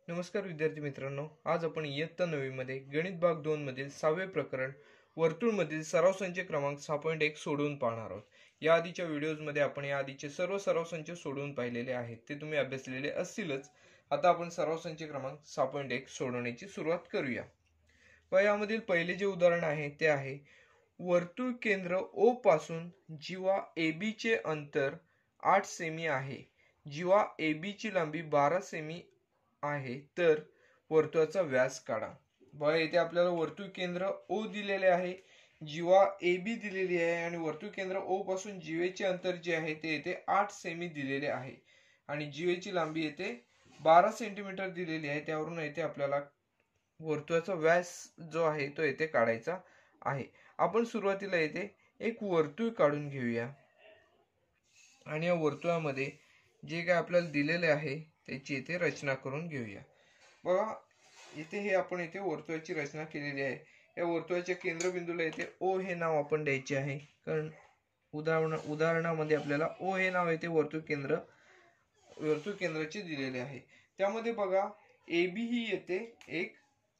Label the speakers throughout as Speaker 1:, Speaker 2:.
Speaker 1: नमस्कार विद्यार्थी मित्रांनो, आज आपण इयत्ता 9वी मध्ये गणित भाग 2 मधील 6वे प्रकरण वर्तुळ मधील सराव संच क्रमांक 6.1 सोडवून पाहणार आहोत। या आधीच्या व्हिडिओज मध्ये आपण या आधीचे सर्व सराव संच सोडवून पाहिलेले आहेत, ते तुम्ही अभ्यासलेले असतीलच। आता आपण सराव संच क्रमांक 6.1 सोडवण्याची सुरुवात करूया। यामधील पहिले जे उदाहरण आहे ते आहे वर्तुळ केंद्र O पासून जीवा AB चे अंतर 8 सेमी आहे, जीवा AB ची लांबी 12 सेमी आहे, तर वर्तुळाचा व्यास काढा। बघा इथे आपल्याला वर्तुळ केंद्र O दिलेले आहे, जीवा AB दिलेली आहे आणि वर्तुळ केंद्र O पासून जीवेचे अंतर जे आहे ते येथे 8 सेमी दिलेले आहे आणि जीवेची लांबी येथे 12 सेंटीमीटर दिलेली आहे। त्यावरून येथे आपल्याला वर्तुळाचा व्यास जो आहे तो येथे काढायचा आहे। आपण सुरुवातीला येथे एक वर्तुळ काढून घेऊया आणि या वर्तुळामध्ये जे काय आपल्याला दिलेले आहे त्याची येथे रचना करून घेऊया। बघा इथे हे आपण येथे वर्तुळाची रचना केलेली आहे। या वर्तुळाच्या केंद्रबिंदूला येथे O हे नाव आपण द्यायचे आहे, कारण उदाहरणामध्ये आपल्याला O हे नाव येथे वर्तुळ केंद्राचे दिलेले आहे। त्यामध्ये बघा AB ही येथे एक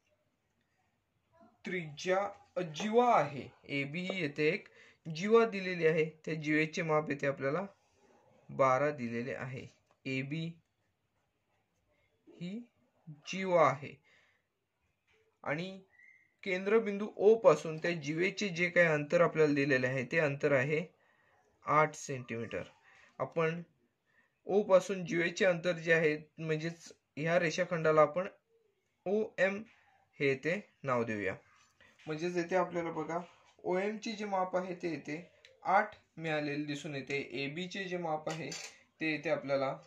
Speaker 1: त्रिज्या जीवा आहे, AB ही येथे एक जीवा दिलेली आहे। त्या जीवेचे माप येथे आपल्याला 12 दिलेले आहे। AB ही जीवा आहे आणि केंद्रबिंदू O पासून त्या जीवेचे जे काही अंतर आपल्याला दिलेले आहे ते अंतर आहे 8 सेंटीमीटर। आपण O पासून जीवेचे अंतर जे आहे म्हणजेच ह्या रेषाखंडाला आपण OM हे येथे नाव देऊया। म्हणजेच येथे आपल्याला बघा OM चे जे माप आहे ते येथे 8 मिळालेले दिसून येते। AB चे जे माप आहे ते येथे आपल्याला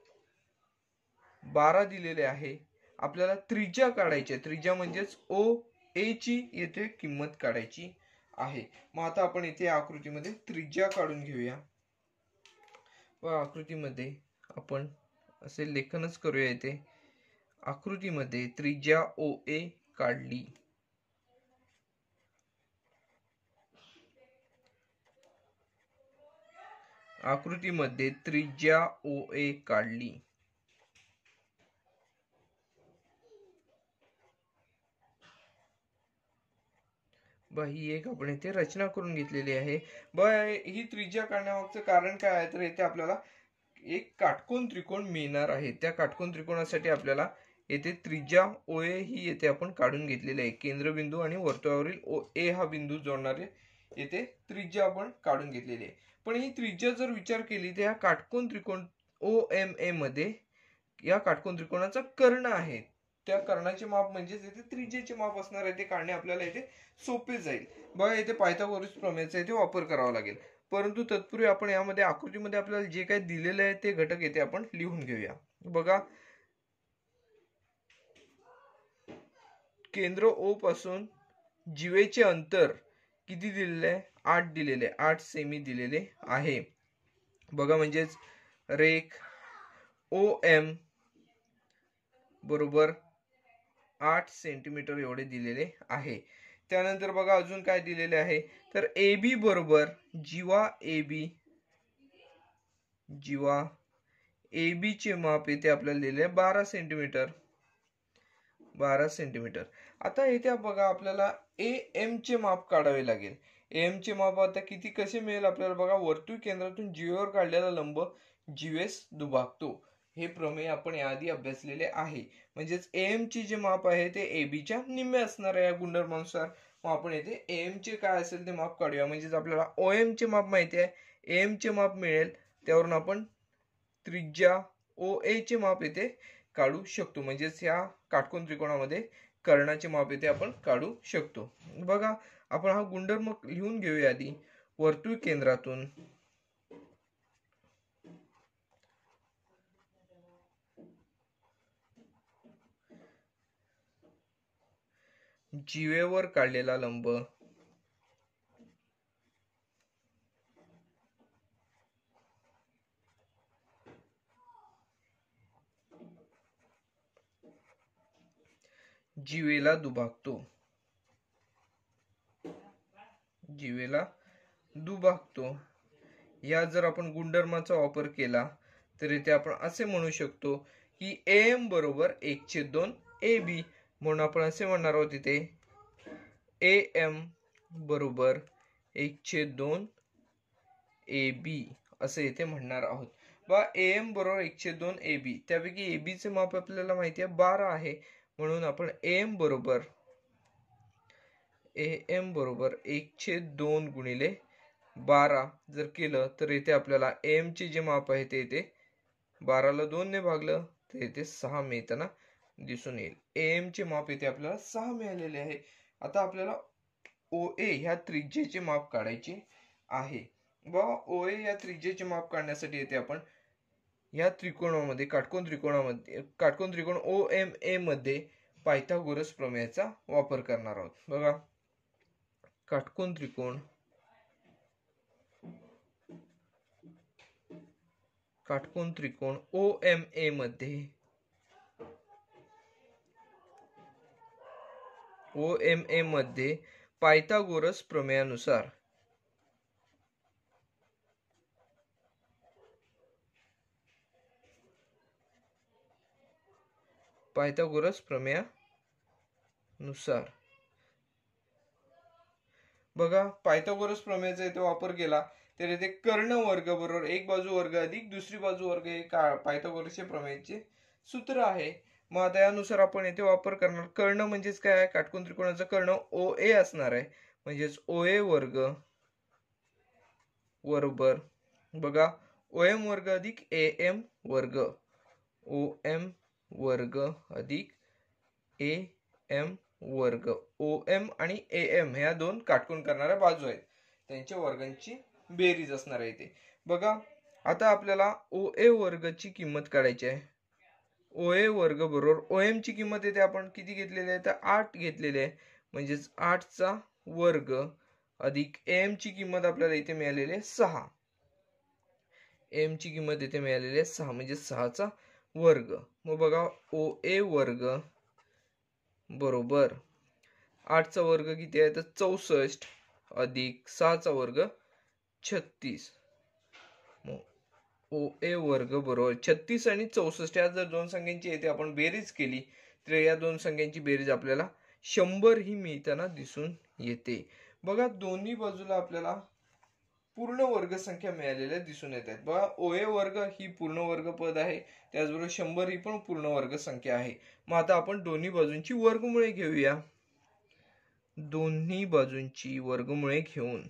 Speaker 1: 12 दिलेले आहे। आपल्याला त्रिज्या काढायची आहे, त्रिज्या म्हणजेच OA ची येथे किंमत काढायची आहे। मग आता आपण येथे आकृतीमध्ये त्रिज्या काढून घेऊया व आकृतीमध्ये आपण असे लेखनच करूया। येथे आकृतीमध्ये त्रिज्या OA काढली, आकृतीमध्ये त्रिज्या OA काढली। ही एक आपण इथे रचना करून घेतलेली आहे। ही त्रिज्या काढण्यामागचं कारण काय आहे तर येथे आपल्याला एक काटकोन त्रिकोण मिळणार आहे। त्या काटकोन त्रिकोणासाठी आपल्याला येथे त्रिज्या OA ही येथे आपण काढून घेतलेली आहे। केंद्रबिंदू आणि वर्तुळावरील A हा बिंदू जोडणारे येथे त्रिज्या आपण काढून घेतलेली आहे। पण ही त्रिज्या जर विचार केली तर या काटकोन त्रिकोण OMA मध्ये या काटकोन त्रिकोणाचा कर्ण आहे, त्या कर्णाचे माप म्हणजेच येथे त्रिज्येचे माप असणार आहे, ते काढणे आपल्याला येथे सोपे जाईल। बघा येथे पायथागोरस प्रमेयचा येथे वापर करावा लागेल, परंतु तत्पूर्वी आपण यामध्ये आकृतीमध्ये आपल्याला जे काही दिलेले आहे ते घटक येथे आपण लिहून घेऊया। बघा केंद्र O पासून जीवेचे अंतर किती दिलेले आहे? 8 दिलेले, 8 सेमी दिलेले आहे। बघा म्हणजेच रेख OM बरोबर 8 सेंटीमीटर एवढे दिलेले आहे। त्यानंतर बघा अजून काय दिलेले आहे तर AB बरोबर जीवा AB चे माप येथे आपल्याला दिले 12 सेंटीमीटर, 12 सेंटीमीटर। आता येथे बघा आपल्याला AM चे माप काढावे लागेल। AM चे माप आता किती कसे मिळेल आपल्याला? बघा वर्तुळ केंद्रातून जीवेवर काढलेला लंब जीवेस दुभागतो, हे प्रमेय आपण याआधी अभ्यासलेले आहे। म्हणजेच AM चे जे माप आहे ते AB च्या निम्मे असणार आहे या गुणधर्मानुसार। मग आपण येथे AM चे काय असेल ते माप काढूया। म्हणजेच आपल्याला OM चे माप माहिती आहे, AM चे माप मिळेल, त्यावरून आपण त्रिज्या OA चे माप येथे काढू शकतो। म्हणजेच या काटकोन त्रिकोणामध्ये कर्णाचे माप येथे आपण काढू शकतो। बघा आपण हा गुणधर्म लिहून घेऊया आधी। वर्तुळ केंद्रातून जीवेवर काढलेला लंब जीवेला दुभागतो, जीवेला दुभागतो। या जर आपण गुणधर्माचा वापर केला तर इथे आपण असे म्हणू शकतो की AM बरोबर 1/2 AB, म्हणून आपण असे म्हणणार आहोत इथे AM बरोबर 1/2 AB असे इथे म्हणणार आहोत. बा AM बरोबर 1/2 AB, त्यापैकी AB चे माप आपल्याला माहिती आहे 12 आहे, म्हणून आपण AM बरोबर 1/2 गुणिले 12 जर केलं तर इथे आपल्याला AM चे जे माप आहे ते इथे 12 ला 2 ने भागलं तर इथे 6 मिळताना दिसून येईल. AM चे माप इथे आपल्याला 6 मिळालेले आहे. आता आपल्याला OA ह्या त्रिज्येचे माप काढायचे आहे. बघा OA या त्रिज्येचे माप काढण्यासाठी येथे आपण या त्रिकोणामध्ये काटकोन त्रिकोण OMA मध्ये पायथागोरस प्रमेयाचा वापर करणार आहोत. बघा काटकोन त्रिकोण OMA मध्ये पायथागोरस प्रमेयानुसार बघा पायथागोरस प्रमेयाचा इथे वापर केला तर इथे कर्ण वर्ग बरोबर एक बाजू वर्ग अधिक दुसरी बाजू वर्ग हे पायथागोरसच्या प्रमेयाचे सूत्र आहे. मग आता यानुसार आपण इथे वापर करणार. कर्ण म्हणजेच काय आहे, काटकोन त्रिकोणाचा कर्ण OA असणार आहे, म्हणजेच OA वर्ग बरोबर बघा OM वर्ग अधिक AM वर्ग, OM वर्ग अधिक AM वर्ग. OM आणि AM ह्या दोन काटकोन करणाऱ्या बाजू आहेत, त्यांच्या वर्गांची बेरीज असणार आहे इथे. बघा आता आपल्याला OA वर्गची किंमत काढायची आहे. OA वर्ग बरोबर OM ची किंमत इथे आपण किती घेतलेली आहे तर 8 घेतलेली आहे, म्हणजेच 8 चा वर्ग अधिक AM ची किंमत आपल्याला इथे मिळालेली आहे 6. AM ची किंमत इथे मिळालेली आहे 6, म्हणजे 6 चा वर्ग. मग बघा OA वर्ग बरोबर 8 चा वर्ग किती आहे तर 64 अधिक 6 चा वर्ग 36. OA वर्ग बरोबर 36 आणि 64 या जर दोन संख्यांची येथे आपण बेरीज केली तर या दोन संख्यांची बेरीज आपल्याला 100 ही मिळताना दिसून येते. बघा दोन्ही बाजूला आपल्याला पूर्ण वर्ग संख्या मिळालेल्या दिसून येत आहेत. बघा OA वर्ग ही पूर्ण वर्ग पद आहे, त्याचबरोबर 100 ही पण पूर्ण वर्ग संख्या आहे. मग आता आपण दोन्ही बाजूंची वर्गमुळे घेऊया. दोन्ही बाजूंची वर्गमुळे घेऊन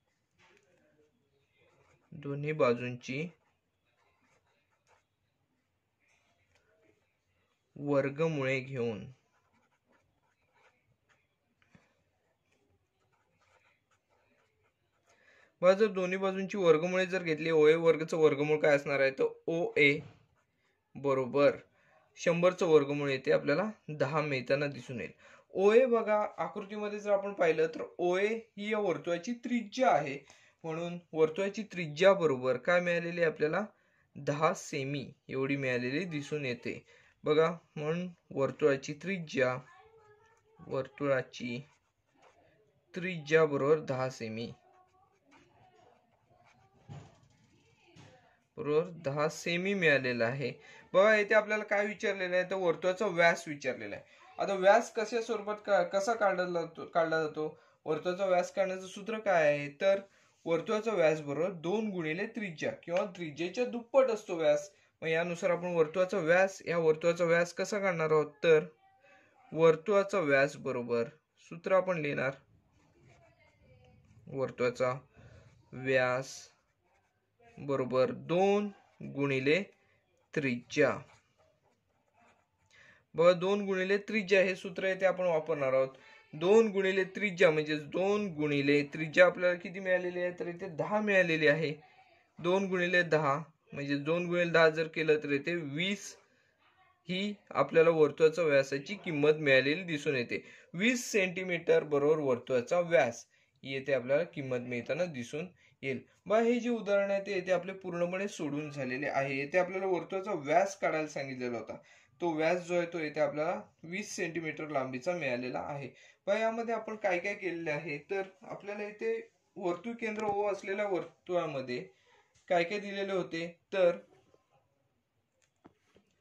Speaker 1: बघा जर दोन्ही बाजूंची वर्गमुळे जर घेतली, OA वर्गचं वर्गमूळ काय असणार आहे तर OA बरोबर 100चं वर्गमूळ येते आपल्याला 10 मिळताना दिसून येईल. OA बघा आकृतीमध्ये जर आपण पाहिलं तर OA ही या वर्तुळाची त्रिज्या आहे, म्हणून वर्तुळाची त्रिज्या बरोबर काय मिळालेली आपल्याला 10 सेमी एवढी मिळालेली दिसून येते. बघा म्हणून वर्तुळाची त्रिज्या बरोबर 10 सेमी बरोबर 10 सेमी मिळालेला आहे. बघा इथे आपल्याला काय विचारलेलं आहे तर वर्तुळाचा व्यास विचारलेला आहे. आता व्यास कशा स्वरूपात कसा काढला जातो वर्तुळाचा व्यास काढण्याचं सूत्र काय आहे तर वर्तुळाचा व्यास बरोबर 2 गुणिले त्रिज्या किंवा त्रिज्येच्या दुप्पट असतो व्यास. मग यानुसार आपण वर्तुळाचा व्यास कसा काढणार आहोत तर वर्तुळाचा व्यास बरोबर सूत्र आपण लिहिणार वर्तुळाचा व्यास बरोबर 2 गुणिले त्रिज्या. बघा 2 गुणिले त्रिज्या हे सूत्र येथे आपण वापरणार आहोत. 2 गुणिले त्रिज्या म्हणजे 2 गुणिले त्रिज्या आपल्याला किती मिळालेली आहे तर इथे 10 मिळालेली आहे. 2 गुणिले 10 म्हणजे 2 गुणिले 10 जर केलं तर इथे 20 ही आपल्याला वर्तुळाचा व्यासाची किंमत मिळालेली दिसून येते. 20 सेंटीमीटर बरोबर वर्तुळाचा व्यास येथे आपल्याला किंमत मिळताना दिसून येईल. बघा हे जे उदाहरण आहे ते येथे आपले पूर्णपणे सोडून झालेले आहे. येथे आपल्याला वर्तुळाचा व्यास काढायला सांगितलेला होता. तो व्यास जो आहे तो येथे आपल्याला 20 सेंटीमीटर लांबीचा मिळालेला आहे. बघा यामध्ये आपण काय काय केलेले आहे तर आपल्याला इथे वर्तुळ केंद्र O असलेल्या वर्तुळामध्ये काय काय दिलेले होते तर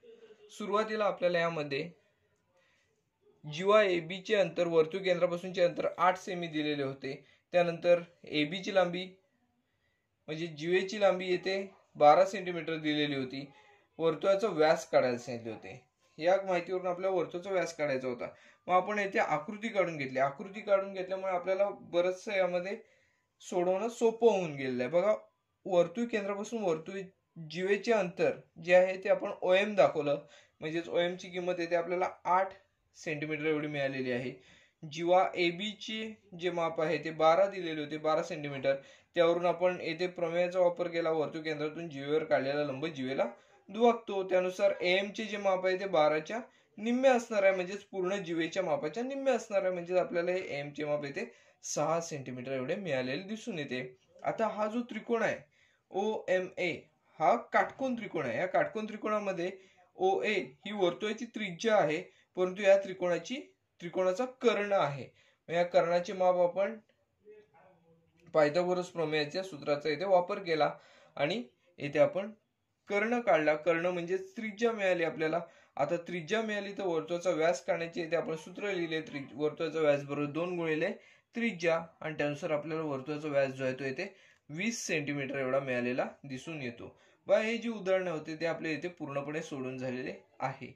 Speaker 1: सुरुवातीला आपल्याला यामध्ये जीवा ए बी चे अंतर वर्तुळ केंद्रापासूनचे अंतर 8 सेमी दिलेले होते. त्यानंतर ए बी ची लांबी म्हणजे जीवेची लांबी येथे 12 सेंटीमीटर दिलेली होती. वर्तुळाचा व्यास काढायला सांगितले होते. या माहितीवरून आपल्याला वर्तुळाचा व्यास काढायचा होता. मग आपण येथे आकृती काढून घेतली. आकृती काढून घेतल्यामुळे आपल्याला बरचसं यामध्ये सोडवणं सोपं होऊन गेलेलं आहे. बघा, वर्तुळ केंद्रापासून वर्तुळ जीवेचे अंतर जे आहे ते आपण OM दाखवलं. म्हणजेच OM ची किंमत येते आपल्याला 8 सेंटीमीटर एवढी मिळालेली आहे. जीवा ए बी ची जे माप आहे ते 12 दिलेले होते, 12 सेंटीमीटर. त्यावरून आपण येथे प्रमेयाचा वापर केला. वर्तुळ केंद्रातून जीवेवर काढलेला लंब जीवेला दुभागतो. त्यानुसार AM चे जे माप आहे ते 12च्या निम्मे असणार आहे. म्हणजेच पूर्ण जीवेच्या मापाच्या निम्मे असणार आहे. म्हणजे आपल्याला हे AM चे माप येते 6 सेंटीमीटर एवढे मिळालेले दिसून येते. आता हा जो त्रिकोण आहे OMA हा काटकोन त्रिकोण आहे. या काटकोन त्रिकोणामध्ये OA ही वर्तुळाची त्रिज्या आहे, परंतु या त्रिकोणाचा कर्ण आहे. या कर्णाचे माप आपण पायथागोरस प्रमेयाच्या सूत्राचा इथे वापर केला आणि इथे आपण कर्ण काढला. कर्ण म्हणजे त्रिज्या मिळाली आपल्याला. आता त्रिज्या मिळाली तर वर्तुळाचा व्यास काढण्याचे इथे आपण सूत्र लिहिले. वर्तुळाचा व्यास बरोबर 2 गुणिले त्रिज्या, आणि त्यानुसार आपल्याला वर्तुळाचा व्यास जो आहे तो इथे 20 सेंटीमीटर एवढा मिळालेला दिसून येतो. बघा, हे जे उदाहरण होते ते आपले इथे पूर्णपणे सोडून झालेले आहे.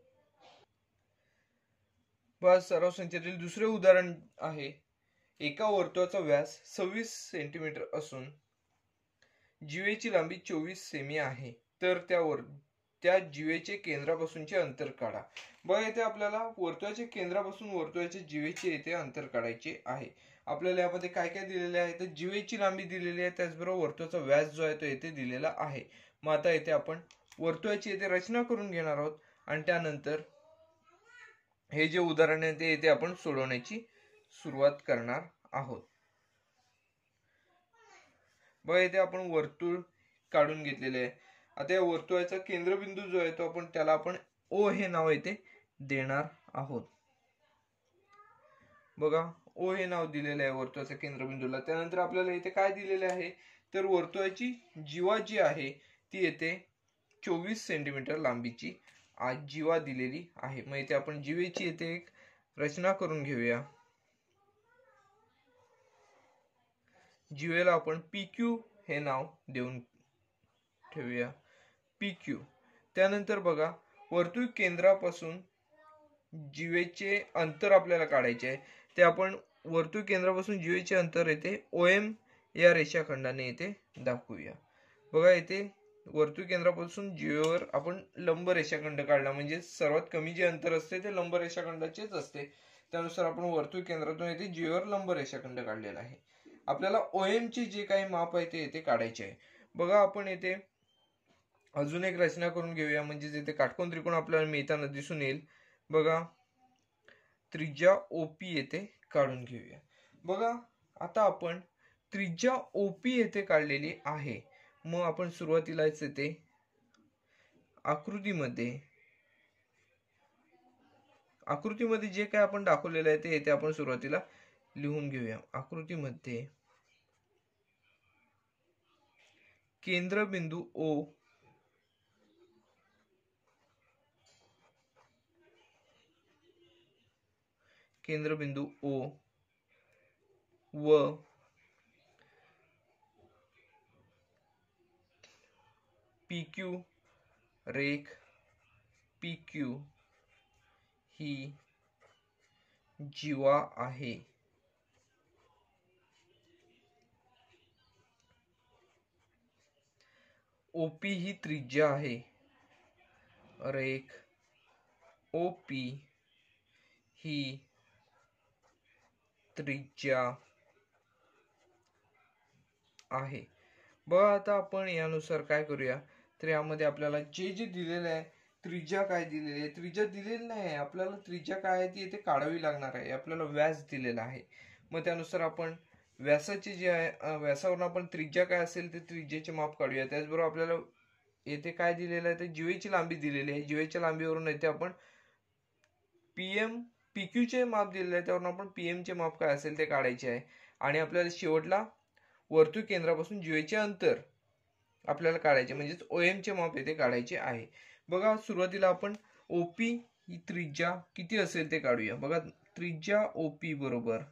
Speaker 1: बस सराव संख्येतील दुसरे उदाहरण आहे. एका वर्तुळाचा व्यास 26 सेंटीमीटर असून जीवेची लांबी 24 सेमी आहे. तर त्या जीवेचे केंद्रापासूनचे अंतर काढा. बघा, इथे आपल्याला वर्तुळाच्या केंद्रापासून वर्तुळाच्या जीवेचे येथे अंतर काढायचे आहे. आपल्याला यामध्ये काय काय दिलेले आहे तर जीवेची लांबी दिलेली आहे, त्याचबरोबर वर्तुळाचा व्यास जो आहे तो येथे दिलेला आहे. मग आता येथे आपण वर्तुळाची येथे रचना करून घेणार आहोत आणि त्यानंतर हे जे उदाहरण आहे ते येथे आपण सोडवण्याची सुरुवात करणार आहोत. बघा, इथे आपण वर्तुळ काढून घेतलेले आहे. आता या वर्तुळाचा केंद्रबिंदू जो आहे तो त्याला आपण O हे नाव येथे देणार आहोत. बघा, O हे नाव दिलेले आहे वर्तुळाच्या केंद्रबिंदूला. त्यानंतर आपल्याला इथे काय दिलेले आहे तर वर्तुळाची जीवा जी आहे ती येथे 24 सेंटीमीटर लांबीची जीवा दिलेली आहे. मग इथे आपण जीवेची येथे एक रचना करून घेऊया. जीवेला आपण PQ हे नाव देऊन ठेवूया, PQ. त्यानंतर बघा, वर्तुळ केंद्रापासून जीवेचे अंतर आपल्याला काढायचे आहे. ते आपण वर्तुळ केंद्रापासून जीवेचे अंतर येथे OM या रेषाखंडाने येथे दाखवूया. बघा, येथे वर्तुळ केंद्रापासून जीवेवर आपण लंब रेषाखंड काढला. म्हणजे सर्वात कमी जे अंतर असते ते लंब रेषाखंडाचेच असते. त्यानुसार आपण वर्तुळ केंद्रातून येथे जीवेवर लंब रेषाखंड काढलेला आहे. आपल्याला OM चे जे काही माप आहे ते येथे काढायचे आहे. बघा, आपण येथे अजून एक रचना करून घेऊया. म्हणजे इथे काटकोन त्रिकोण आपल्याला मिळताना दिसून येईल. बघा, त्रिज्या OP येथे काढून घेऊया. बघा, आता आपण त्रिज्या OP येथे काढलेली आहे. मग आपण सुरुवातीलाच येथे आकृतीमध्ये जे काय आपण दाखवलेलं आहे ते येथे आपण सुरुवातीला लिहून घेऊया. आकृतीमध्ये केंद्रबिंदू O व PQ रेख PQ ही जीवा आहे. OP ही त्रिज्या आहे. रेख OP ही त्रिज्या आहे. बघा, आता आपण यानुसार काय करूया तर यामध्ये आपल्याला जे दिलेले आहे त्रिज्या काय दिलेली आहे, त्रिज्या दिलेली नाही आहे. आपल्याला त्रिज्या काय आहे ती इथे काढावी लागणार आहे. आपल्याला व्यास दिलेला आहे. मग त्यानुसार आपण व्यासाचे जे आहे व्यासावरून आपण त्रिज्या काय असेल ते त्रिज्याचे माप काढूया. त्याचबरोबर आपल्याला येथे काय दिलेलं आहे तर जीवेची लांबी दिलेली आहे. जीवेच्या लांबीवरून येथे आपण PQ चे माप दिलेले आहे, त्यावरून आपण PM चे माप काय असेल ते काढायचे आहे. आणि आपल्याला शेवटला वर्तुळ केंद्रापासून जीवेचे अंतर आपल्याला काढायचे, म्हणजेच OM चे माप येथे काढायचे आहे. बघा सुरुवातीला आपण ओपी ही त्रिज्या किती असेल ते काढूया. बघा त्रिज्या ओपी बरोबर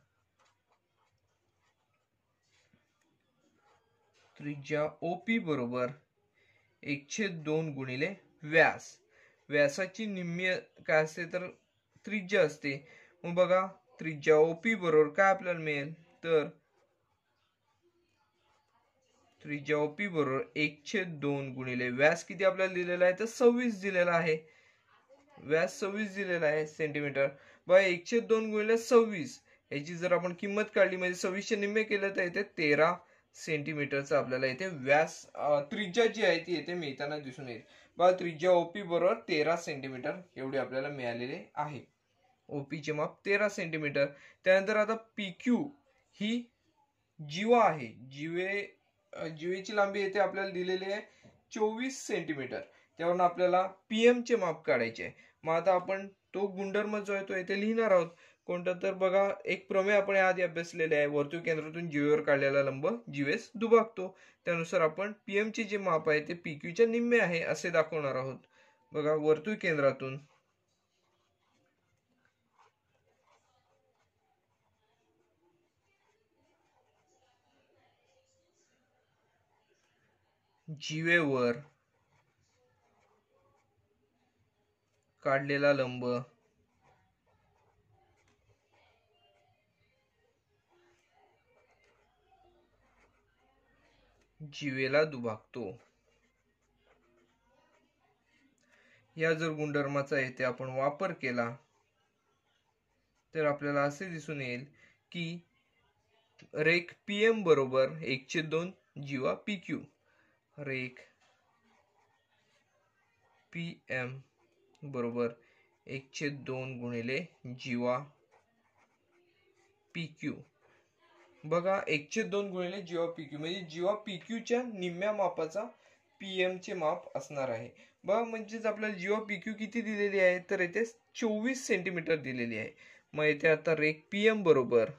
Speaker 1: त्रिज्या ओपी बरोबर 1/2 गुणिले व्यास. व्यासाची निम्मी काय असते तर त्रिज्या असते. मग बघा त्रिज्या ओपी बरोबर काय आपल्याला मिळेल तर त्रिज्या ओपी बरोबर 1/2 गुणिले व्यास किती आपल्याला दिलेला आहे तर 26 दिलेला आहे. व्यास 26 दिलेला आहे सेंटीमीटर. बघा 1/2 गुणिले 26 याची जर आपण किंमत काढली म्हणजे 26 चे निम्मे केलं तर येते 13 सेंटीमीटरचं आपल्याला इथे व्यास त्रिज्या जी आहे ती येथे मिळताना दिसून येईल. बघा त्रिज्या ओपी बरोबर 13 सेंटीमीटर एवढी आपल्याला मिळालेले आहे. ओपीचे माप 13 सेंटीमीटर. त्यानंतर आता पीक्यू ही जीवा आहे. जीवेची लांबी येथे आपल्याला दिलेली आहे 24 सेंटीमीटर. त्यावरून आपल्याला पीएम चे माप काढायचे आहे. मग आता आपण तो गुणधर्म जो आहे तो येथे लिहिणार आहोत. कोणता तर बघा एक प्रमेय आपण आधी अभ्यासलेले आहे. वर्तुळ केंद्रातून जीवेवर काढलेला लंब जीवेस दुभागतो. त्यानुसार आपण पीएम चे जे माप आहे ते पीक्यू च्या निम्मे आहे असे दाखवणार आहोत. बघा वर्तुळ केंद्रातून जीवेवर काढलेला लंब जीवेला दुभागतो. या जर गुणधर्माचा येथे आपण वापर केला तर आपल्याला असे दिसून येईल की रेख पीएम बरोबर 1/2 जीवा पीक्यू. रेख पीएम बरोबर 1/2 गुणिले जीवा पीक्यू. बघा 1/2 गुणिले जीवा पीक्यू म्हणजे जीवा पीक्यू च्या निम्म्या मापाचा पीएम चे माप असणार आहे. बघा म्हणजेच आपल्याला जीवा पीक्यू किती दिलेली आहे तर इथे 24 सेंटीमीटर दिलेली आहे. मग इथे आता रेख पीएम बरोबर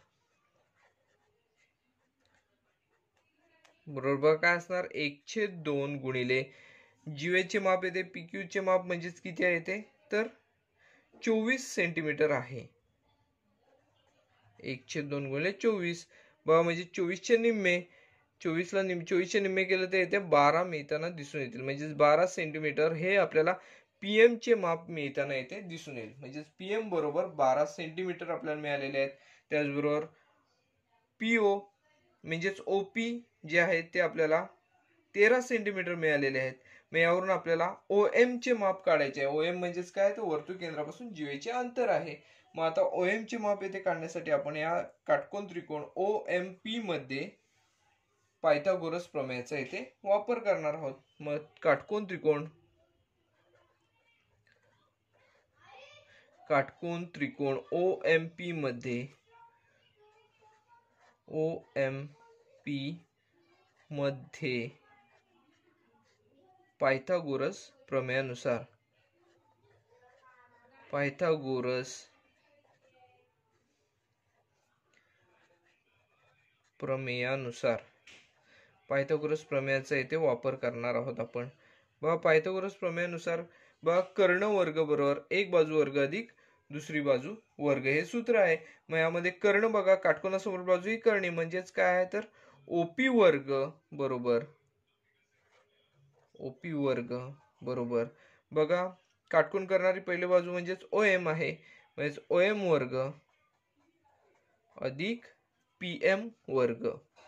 Speaker 1: काय असणार 1/2 गुणिले जीवेचे माप येते पीक्यू चे माप म्हणजेच किती आहे ते तर 24 सेंटीमीटर आहे. 1/2 गुणिले 24 बघा म्हणजे 24 चे निम्मे 24 चे निम्मे केलं तर येते 12 मिळताना दिसून येतील. म्हणजे 12 सेंटीमीटर हे आपल्याला पीएम चे माप मिळताना येते दिसून येईल. म्हणजे पीएम बरोबर 12 सेंटीमीटर आपल्याला मिळालेले आहेत. त्याचबरोबर पीओ म्हणजेच ओपी जे आहेत ते आपल्याला 13 सेंटीमीटर मिळालेले आहेत. मग यावरून आपल्याला ओएम चे माप काढायचे आहे. ओएम म्हणजेच काय तर वर्तुळ केंद्रापासून जीवेचे अंतर आहे. मग आता ओएम चे माप येथे काढण्यासाठी आपण या काटकोन त्रिकोण ओएमपी मध्ये पायथागोरस प्रमेयाचा येथे वापर करणार आहोत. मग काटकोन त्रिकोण ओएमपी मध्ये पायथागोरस प्रमेयानुसार पायथागोरस प्रमेयाचा येथे वापर करणार आहोत आपण. बघा पायथागोरस प्रमेयानुसार बघा कर्ण वर्ग बरोबर एक बाजू वर्ग अधिक दुसरी बाजू वर्ग हे सूत्र आहे. मग यामध्ये कर्ण बघा काटकोनासमोर बाजू ही कर्णी म्हणजेच काय आहे तर ओपी वर्ग बरोबर बघा काटकोन करणारी पहिली बाजू म्हणजेच ओएम आहे. म्हणजे ओएम वर्ग अधिक पीएम वर्ग.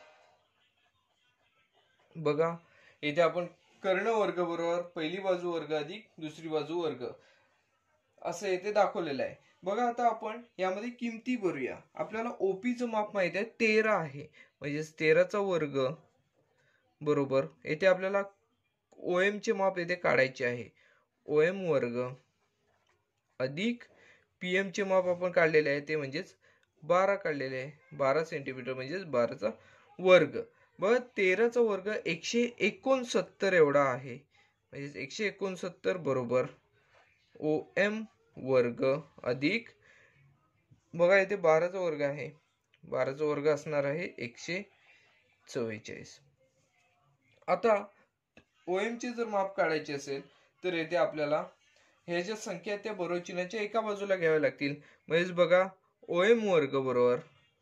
Speaker 1: बघा इथे आपण कर्ण वर्ग बरोबर पहिली बाजू वर्ग अधिक दुसरी बाजू वर्ग असं येथे दाखवलेलं आहे. बघा आता आपण यामध्ये किमती भरूया. आपल्याला ओपीचं माप माहित आहे 13 आहे. म्हणजेच 13चा वर्ग बरोबर येथे आपल्याला ओएम चे माप येथे काढायचे आहे. ओएम वर्ग अधिक पीएम चे माप आपण काढलेले आहे ते म्हणजेच 12 काढलेले आहे. 12 सेंटीमीटर म्हणजेच 12चा वर्ग. बघा 13चा वर्ग 169 एवढा आहे. म्हणजे 169 बरोबर ओएम वर्ग अधिक बघा इथे 12चा वर्ग आहे. 12चा वर्ग असणार आहे 144. आता ओएम चे जर माप काढायचे असेल तर येथे आपल्याला ह्या ज्या संख्या आहेत त्या बरोबर चिन्हाच्या एका बाजूला घ्याव्या लागतील. म्हणजेच बघा OM वर्ग बरोबर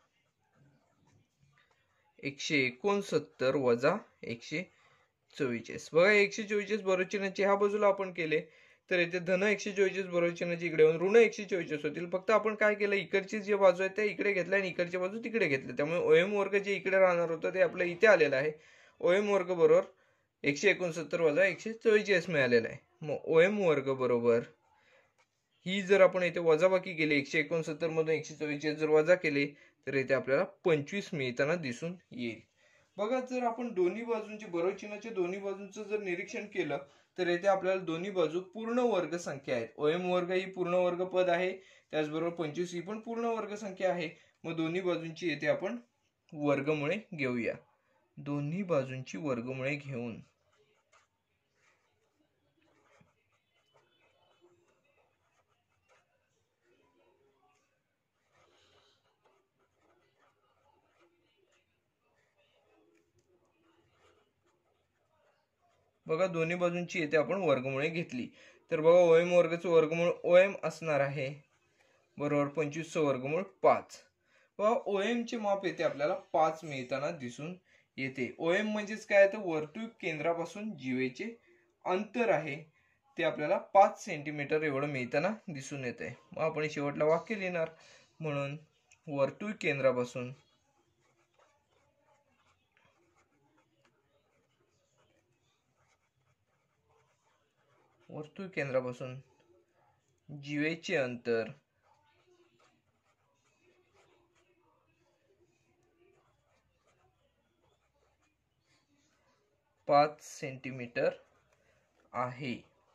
Speaker 1: 169 वजा 144. बघा 144 बरोबर चिन्हाचे ह्या बाजूला आपण केले तर येथे धन 144 बरोबर चिन्हाचे इकडे येऊन ऋण 144 होतील. फक्त आपण काय केलं, इकडची जी बाजू आहे त्या इकडे घेतल्या आणि इकडची बाजू तिकडे घेतली. त्यामुळे OM वर्ग जे इकडे राहणार होतं ते आपल्या इथे आलेलं आहे. OM वर्ग बरोबर 169 वजा 144 मिळालेला आहे. मग OM वर्ग बरोबर ही जर आपण इथे वजाबाकी केली 169 मधून 144 जर वजा केले तर इथे आपल्याला 25 मिळताना दिसून येईल. बघा जर आपण दोन्ही बाजूंची बरोबर चिन्हाच्या दोन्ही बाजूंचं जर निरीक्षण केलं तर येथे आपल्याला दोन्ही बाजू पूर्ण वर्ग संख्या आहेत. OM वर्ग ही पूर्ण वर्ग पद आहे, त्याचबरोबर 25 ही पण पूर्ण वर्ग संख्या आहे. मग दोन्ही बाजूंची येथे आपण वर्गमुळे घेऊया. दोन्ही बाजूंची वर्गमुळे घेऊन बघा दोन्ही बाजूंची येथे आपण वर्गमुळे घेतली तर बघा OM वर्गाचं वर्गमूळ OM असणार आहे बरोबर 25 वर्गमूळ 5. बघा OM चे माप येते आपल्याला 5 मिळताना दिसून येते. OM म्हणजेच काय तर वर्तुळ केंद्रापासून जीवेचे अंतर आहे ते आपल्याला 5 सेंटीमीटर एवढं मिळताना दिसून येते. मग आपण शेवटला वाक्य लिहिणार म्हणून वर्तुळ केंद्रापासून जीवेचे अंतर 5 सेंटीमीटर आहे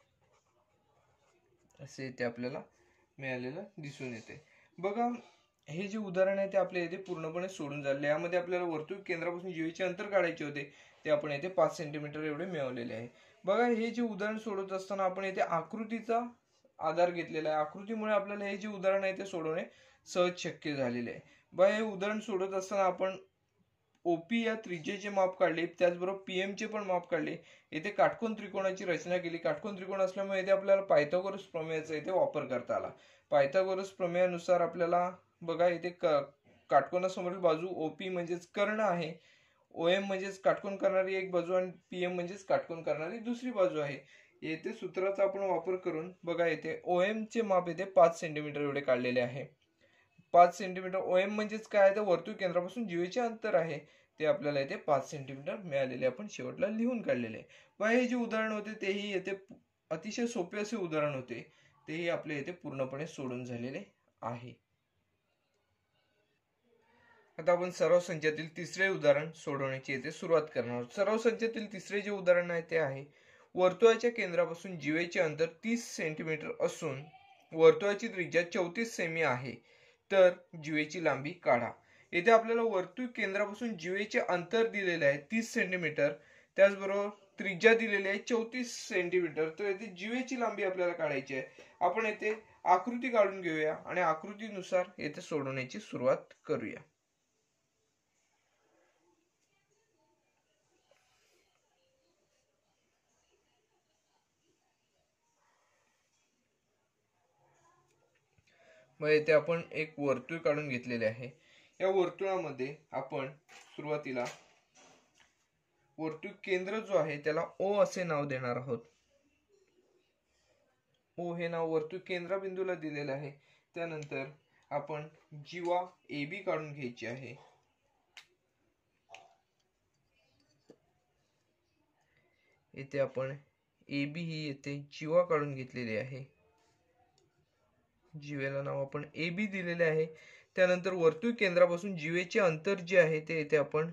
Speaker 1: असे इथे आपल्याला मिळालेलं दिसून येते. बघा हे जे उदाहरण आहे ते आपल्या इथे पूर्णपणे सोडून झाले. यामध्ये आपल्याला वर्तुळ केंद्रापासून जीवेचे अंतर काढायचे होते ते आपण इथे 5 सेंटीमीटर एवढे मिळवलेले आहे. बघा हे जे उदाहरण सोडवत असताना आपण इथे आकृतीचा आधार घेतलेला आहे. आकृतीमुळे आपल्याला हे जे उदाहरण आहे ते सोडवणे सहज शक्य झालेले आहे. बघा हे उदाहरण सोडवत असताना आपण OP या त्रिज्येचे माप काढले, त्याचबरोबर PM चे पण माप काढले. येथे काटकोन त्रिकोणाची रचना केली. काटकोन त्रिकोण असल्यामुळे इथे आपल्याला पायथागोरस प्रमेयाचा इथे वापर करता आला. पायथागोरस प्रमेयानुसार आपल्याला बघा इथे काटकोनासमोरील बाजू OP म्हणजेच कर्ण आहे, OM म्हणजेच काटकोन करणारी एक बाजू आणि PM म्हणजेच काटकोन करणारी दुसरी बाजू आहे. येथे सूत्राचा आपण वापर करून बघा येथे OM चे माप येथे 5 सेंटीमीटर एवढे काढलेले आहे. 5 सेंटीमीटर OM म्हणजेच काय तर वर्तुळ केंद्रापासून जीवेचे अंतर आहे ते आपल्याला इथे 5 सेंटीमीटर मिळालेले आपण शेवटला लिहून काढलेले. बघा हे जे उदाहरण होते तेही येथे अतिशय सोपे असे उदाहरण होते, तेही आपल्या इथे पूर्णपणे सोडून झालेले आहे. आता आपण सराव संचातील तिसरे उदाहरण सोडवण्याची येथे सुरुवात करणार आहोत. सराव संचातील तिसरे जे उदाहरण आहे ते आहे वर्तुळाच्या केंद्रापासून जीवेचे अंतर 30 सेंटीमीटर असून वर्तुळाची त्रिज्या 34 सेमी आहे तर जीवेची लांबी काढा. येथे आपल्याला वर्तुळ केंद्रापासून जीवेचे अंतर दिलेले आहे 30 सेंटीमीटर, त्याचबरोबर त्रिज्या दिलेली आहे 34 सेंटीमीटर. तर येथे जीवेची लांबी आपल्याला काढायची आहे. आपण येथे आकृती काढून घेऊया आणि आकृतीनुसार येथे सोडवण्याची सुरुवात करूया. मग येथे आपण एक वर्तुळ काढून घेतलेले आहे. या वर्तुळामध्ये आपण सुरुवातीला वर्तुळ केंद्र जो आहे त्याला O असे नाव देणार आहोत. O हे नाव वर्तुळ केंद्रबिंदूला दिलेले आहे. त्यानंतर आपण जीवा AB काढून घ्यायची आहे. येथे आपण AB ही येथे जीवा काढून घेतलेली आहे. जीवेला नाव आपण AB दिलेले आहे. त्यानंतर वर्तुळ केंद्रापासून जीवेचे अंतर जे आहे ते येथे आपण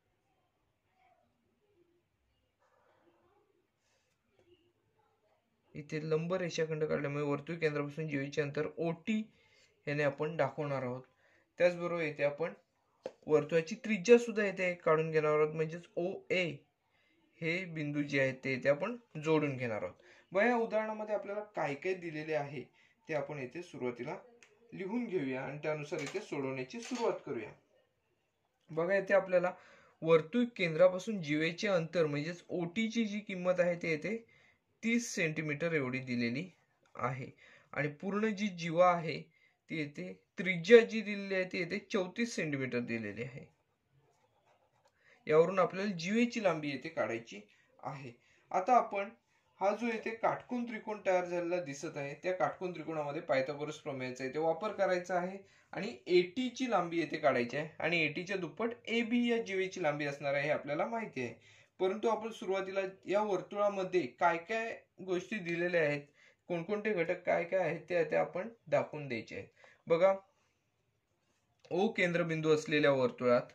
Speaker 1: इथे लंब रेषाखंड काढल्यामुळे वर्तुळ केंद्रापासून जीवेचे अंतर OT याने आपण दाखवणार आहोत. त्याचबरोबर येथे आपण वर्तुळाची त्रिज्या सुद्धा येथे काढून घेणार आहोत, म्हणजेच OA हे बिंदू जे आहेत ते येथे आपण जोडून घेणार आहोत. बघा या उदाहरणामध्ये आपल्याला काय काय दिलेले आहे ते आपण येथे सुरुवातीला लिहून घेऊया आणि त्यानुसार येथे सोडवण्याची सुरुवात करूया. बघा येथे आपल्याला वर्तुळ केंद्रापासून जीवेचे अंतर म्हणजेच OT ची जी किंमत आहे ते येथे 30 सेंटीमीटर एवढी दिलेली आहे आणि पूर्ण जी जीवा आहे ती येते त्रिज्या जी दिलेली आहे ती येते 34 सेंटीमीटर दिलेली आहे. यावरून आपल्याला जीवेची लांबी येथे काढायची आहे. आता आपण हा जो येथे काटकोन त्रिकोण तयार झालेला दिसत आहे त्या काटकोन त्रिकोणामध्ये पायथागोरस प्रमेयाचा येथे वापर करायचा आहे आणि एटी ची लांबी येथे काढायची आहे आणि एटीच्या दुप्पट ए बी या जीवेची लांबी असणार आहे हे आपल्याला माहिती आहे. परंतु आपण सुरुवातीला या वर्तुळामध्ये काय काय गोष्टी दिलेल्या आहेत, कोणकोणते घटक काय काय आहेत ते आपण दाखवून द्यायचे आहेत. बघा, ओ केंद्रबिंदू असलेल्या वर्तुळात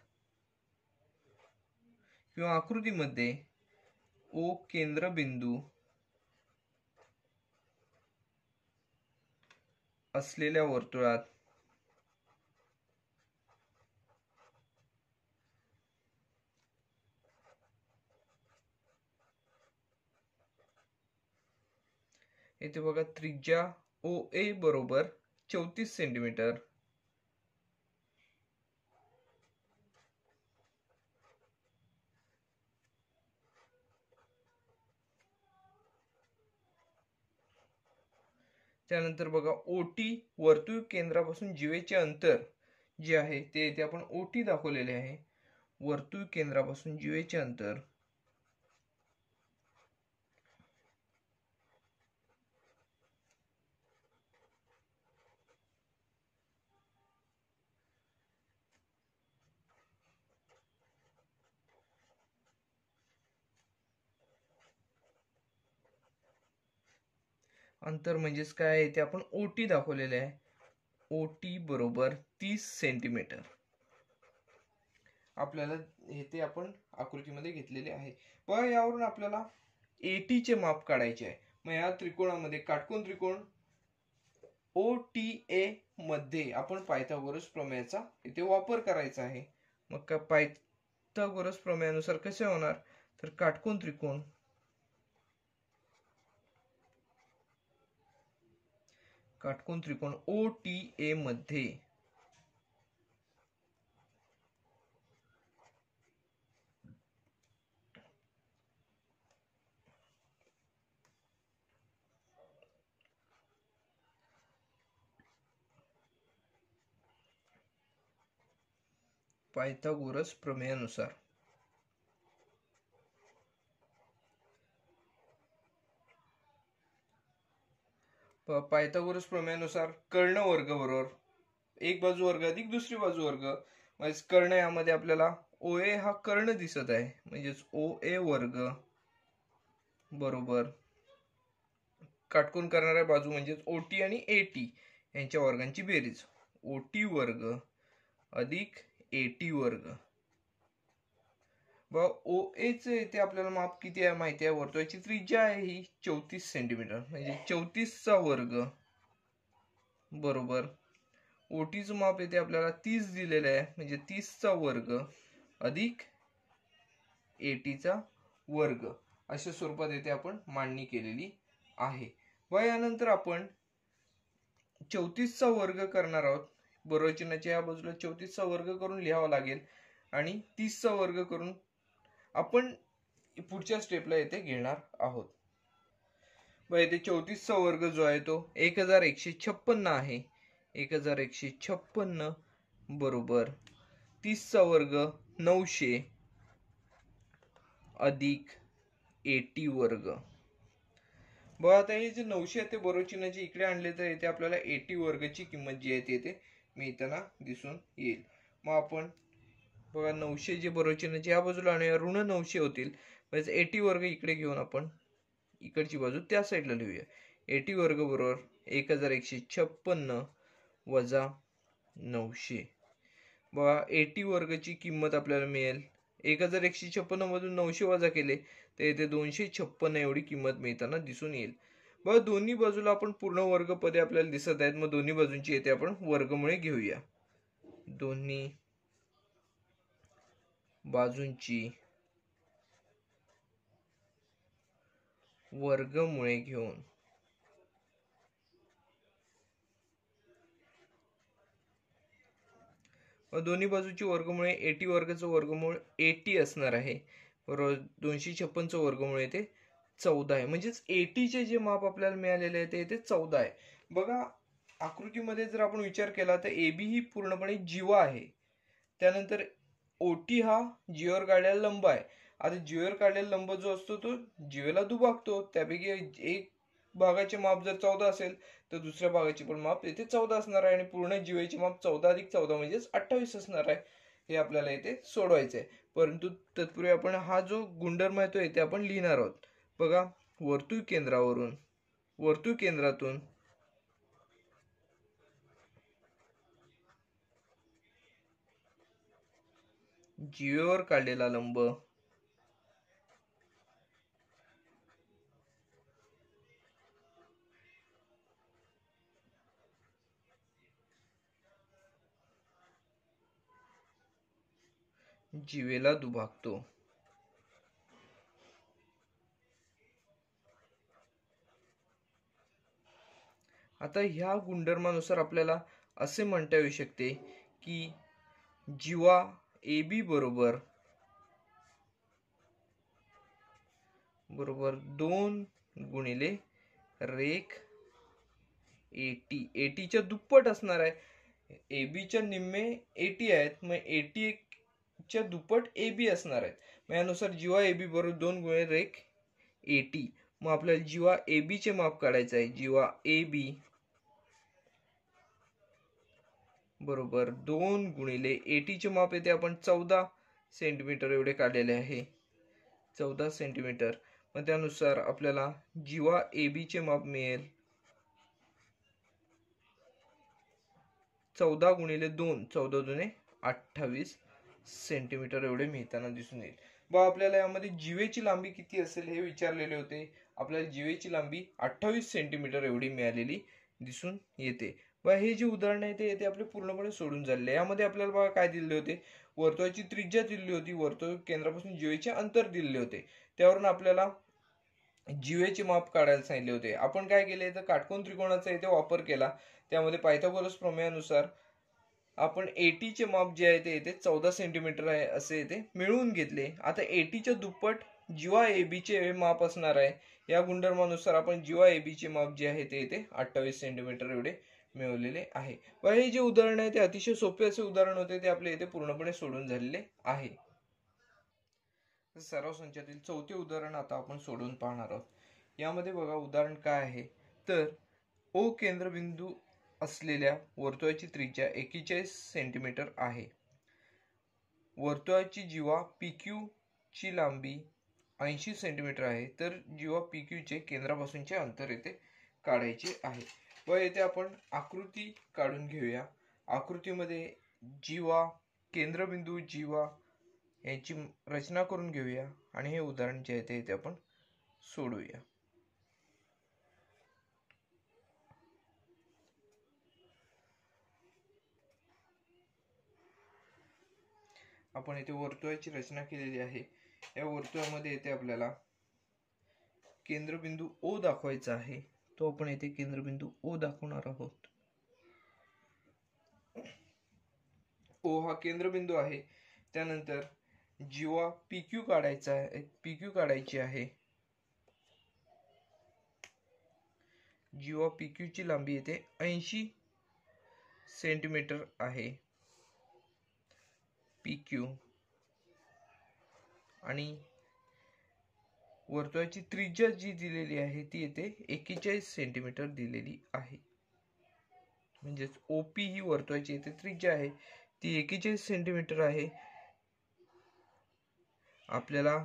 Speaker 1: किंवा आकृतीमध्ये ओ केंद्रबिंदू असलेल्या वर्तुळात येथे बघा त्रिज्या ओ ए बरोबर 34 सेंटीमीटर, त्यानंतर बघा ओटी वर्तुळ केंद्रापासून जीवेचे अंतर जे आहे ते येथे आपण ओटी दाखवलेले आहे. वर्तुळ केंद्रापासून जीवेचे अंतर अंतर म्हणजेच काय आहे ते आपण ओटी दाखवलेले आहे. ओटी बरोबर 30 सेंटीमीटर आपल्याला हे आपण आकृतीमध्ये घेतलेले आहे. पण यावरून आपल्याला एटी चे माप काढायचे आहे. मग या त्रिकोणामध्ये काटकोन त्रिकोण ओ टी ए मध्ये आपण पायथागोरस प्रमेयाचा इथे वापर करायचा आहे. मग का पायथागोरस प्रमेयानुसार कसे होणार, तर काटकोन त्रिकोण ओ टी ए मध्ये पायथागोरस प्रमेयानुसार पायथागोरस प्रमेयानुसार कर्ण वर्ग बरोबर एक बाजू वर्ग अधिक दुसरी बाजू वर्ग, म्हणजे कर्ण यामध्ये आपल्याला ओ ए हा कर्ण दिसत आहे म्हणजेच ओ ए वर्ग बरोबर काटकोन करणाऱ्या बाजू म्हणजेच ओटी आणि एटी यांच्या वर्गांची बेरीज ओटी वर्ग अधिक एटी वर्ग. व ओ ए चे इथे आपल्याला माप किती आहे माहिती आहे, वर्तुळाची त्रिज्या आहे ही 34 सेंटीमीटर म्हणजे 34 चा वर्ग बरोबर ओटीचं माप येथे आपल्याला 30 दिलेलं आहे म्हणजे 30 चा वर्ग अधिक एटीचा वर्ग अशा स्वरूपात येथे आपण मांडणी केलेली आहे. व यानंतर आपण 34 चा वर्ग करणार आहोत. बरोबरचिन्हाच्या या बाजूला 34 चा वर्ग करून लिहावा लागेल आणि 30 चा वर्ग करून आपण पुढच्या स्टेपला येथे घेणार आहोत. व येथे 34 चा वर्ग जो आहे तो 1156 आहे. 1156 बरोबर 30 चा वर्ग 900 अधिक 80 वर्ग. बघा आता हे जे 900 आहे ते बरोबर चिन्हाचे इकडे आणले तर येथे आपल्याला 80 वर्गची किंमत जी आहे ती येथे मिळताना दिसून येईल. मग आपण बघा 900 जे बरोबर चिन्हाचे या बाजूला आणूया, ऋण 900 होतील म्हणजे 80 वर्ग इकडे घेऊन आपण इकडची बाजू त्या साईडला लिहूया. 80 वर्ग बरोबर 1156 वजा 900. बघा 80 वर्गची किंमत आपल्याला मिळेल 1156 मधून 900 वजा केले तर येथे 256 एवढी किंमत मिळताना दिसून येईल. बघा दोन्ही बाजूला आपण पूर्ण वर्ग पदे आपल्याला दिसत आहेत. मग दोन्ही बाजूंची येथे आपण वर्गमुळे घेऊया. दोन्ही बाजूंची वर्गमुळे घेऊन दोन्ही बाजूची वर्गमुळे 80 वर्गाचं वर्गमूळ 80 असणार आहे बरोबर. 256 चं वर्गमूळ येते 14 आहे. म्हणजेच एटीचे जे माप आपल्याला मिळालेले आहे ते इथे 14 आहे. बघा आकृतीमध्ये जर आपण विचार केला तर एबी ही पूर्णपणे जीवा आहे. त्यानंतर ओटी हा जीवेवर काढलेला लंब आहे. आता जीवेवर काढलेला लंब जो असतो तो जीवेला दुभागतो. त्यापैकी एक भागाचे माप जर 14 असेल तर दुसऱ्या भागाचे पण माप येथे 14 असणार आहे आणि पूर्ण जीवेचे माप 14 अधिक 14 म्हणजेच 28 असणार आहे. हे आपल्याला इथे सोडवायचं आहे. परंतु तत्पूर्वी आपण हा जो गुणधर्म आहे तो इथे आपण लिहिणार आहोत. बघा वर्तुळ केंद्रातून जीवेवर काढलेला लंब जीवेला दुभागतो. आता ह्या गुणधर्मानुसार आपल्याला असे म्हणता येऊ शकते की जीवा AB बरोबर 2 गुणिले रेख एटीच्या दुप्पट असणार आहे. एबीच्या निम्मे 80 आहेत, मग 80 च्या दुप्पट AB असणार आहेत. मग यानुसार जीवा AB बरोबर 2 गुणिले रेख 80. मग आपल्याला जीवा AB चे माप काढायचे आहे. जीवा AB बरोबर 2 गुणिले 80 चे माप येते आपण 14 सेंटीमीटर एवढे काढलेले आहे. 14 सेंटीमीटर. मग त्यानुसार आपल्याला जीवा AB चे माप मिळेल 14 गुणिले 2 14 दुने 28 सेंटीमीटर एवढे मिळताना दिसून येईल. बघा आपल्याला यामध्ये जीवेची लांबी किती असेल हे विचारलेले होते. आपल्याला जीवेची लांबी 28 सेंटीमीटर एवढी मिळालेली दिसून येते. व हे जे उदाहरण आहे ते येथे आपले पूर्णपणे सोडून झालेले. यामध्ये आपल्याला बघा काय दिलेले होते, वर्तुळाची त्रिज्या दिलेली होती, वर्तुळ केंद्रापासून जीवेचे अंतर दिलेले होते. त्यावरून आपल्याला जीवेचे माप काढायला सांगितले होते. आपण काय केले तर काटकोन त्रिकोणाचा इथे वापर केला. त्यामध्ये पायथागोरस प्रमेयानुसार आपण एटीचे माप जे आहे ते इथे 14 सेंटीमीटर आहे असे इथे मिळवून घेतले. आता एटीच्या दुप्पट जीवा AB चे माप असणार आहे. या गुणधर्मानुसार आपण जीवा AB चे माप जे आहे ते इथे 28 सेंटीमीटर एवढे मिळवलेले आहे. व हे जे उदाहरण आहे ते अतिशय सोपे असे उदाहरण होते, ते आपले इथे पूर्णपणे सोडून झालेले आहे. सराव संचातील चौथे उदाहरण आता आपण सोडून पाहणार आहोत. यामध्ये बघा उदाहरण काय आहे तर ओ केंद्रबिंदू असलेल्या वर्तुळाची त्रिज्या 41 सेंटीमीटर आहे. वर्तुळाची जीवा PQ ची लांबी 80 सेंटीमीटर आहे. तर जीवा PQ चे केंद्रापासूनचे अंतर येथे काढायचे आहे. व येथे आपण आकृती काढून घेऊया. आकृतीमध्ये जीवा, केंद्रबिंदू, जीवा याची रचना करून घेऊया आणि हे उदाहरण जे आहे ते आपण सोडवूया. आपण इथे वर्तुळाची रचना केलेली आहे. या वर्तुळामध्ये येथे आपल्याला केंद्रबिंदू O दाखवायचा आहे. तो आपण येथे केंद्रबिंदू O दाखवणार आहोत. O हा केंद्रबिंदू आहे. त्यानंतर जीवा PQ काढायचा आहे, PQ काढायची आहे. जीवा PQ ची लांबी येथे 80 सेंटीमीटर आहे. PQ आणि वर्तुळाची त्रिज्या जी दिलेली आहे ती येथे 41 सेंटीमीटर दिलेली आहे. म्हणजेच OP ही वर्तुळाची येथे त्रिज्या आहे ती 41 सेंटीमीटर आहे. आपल्याला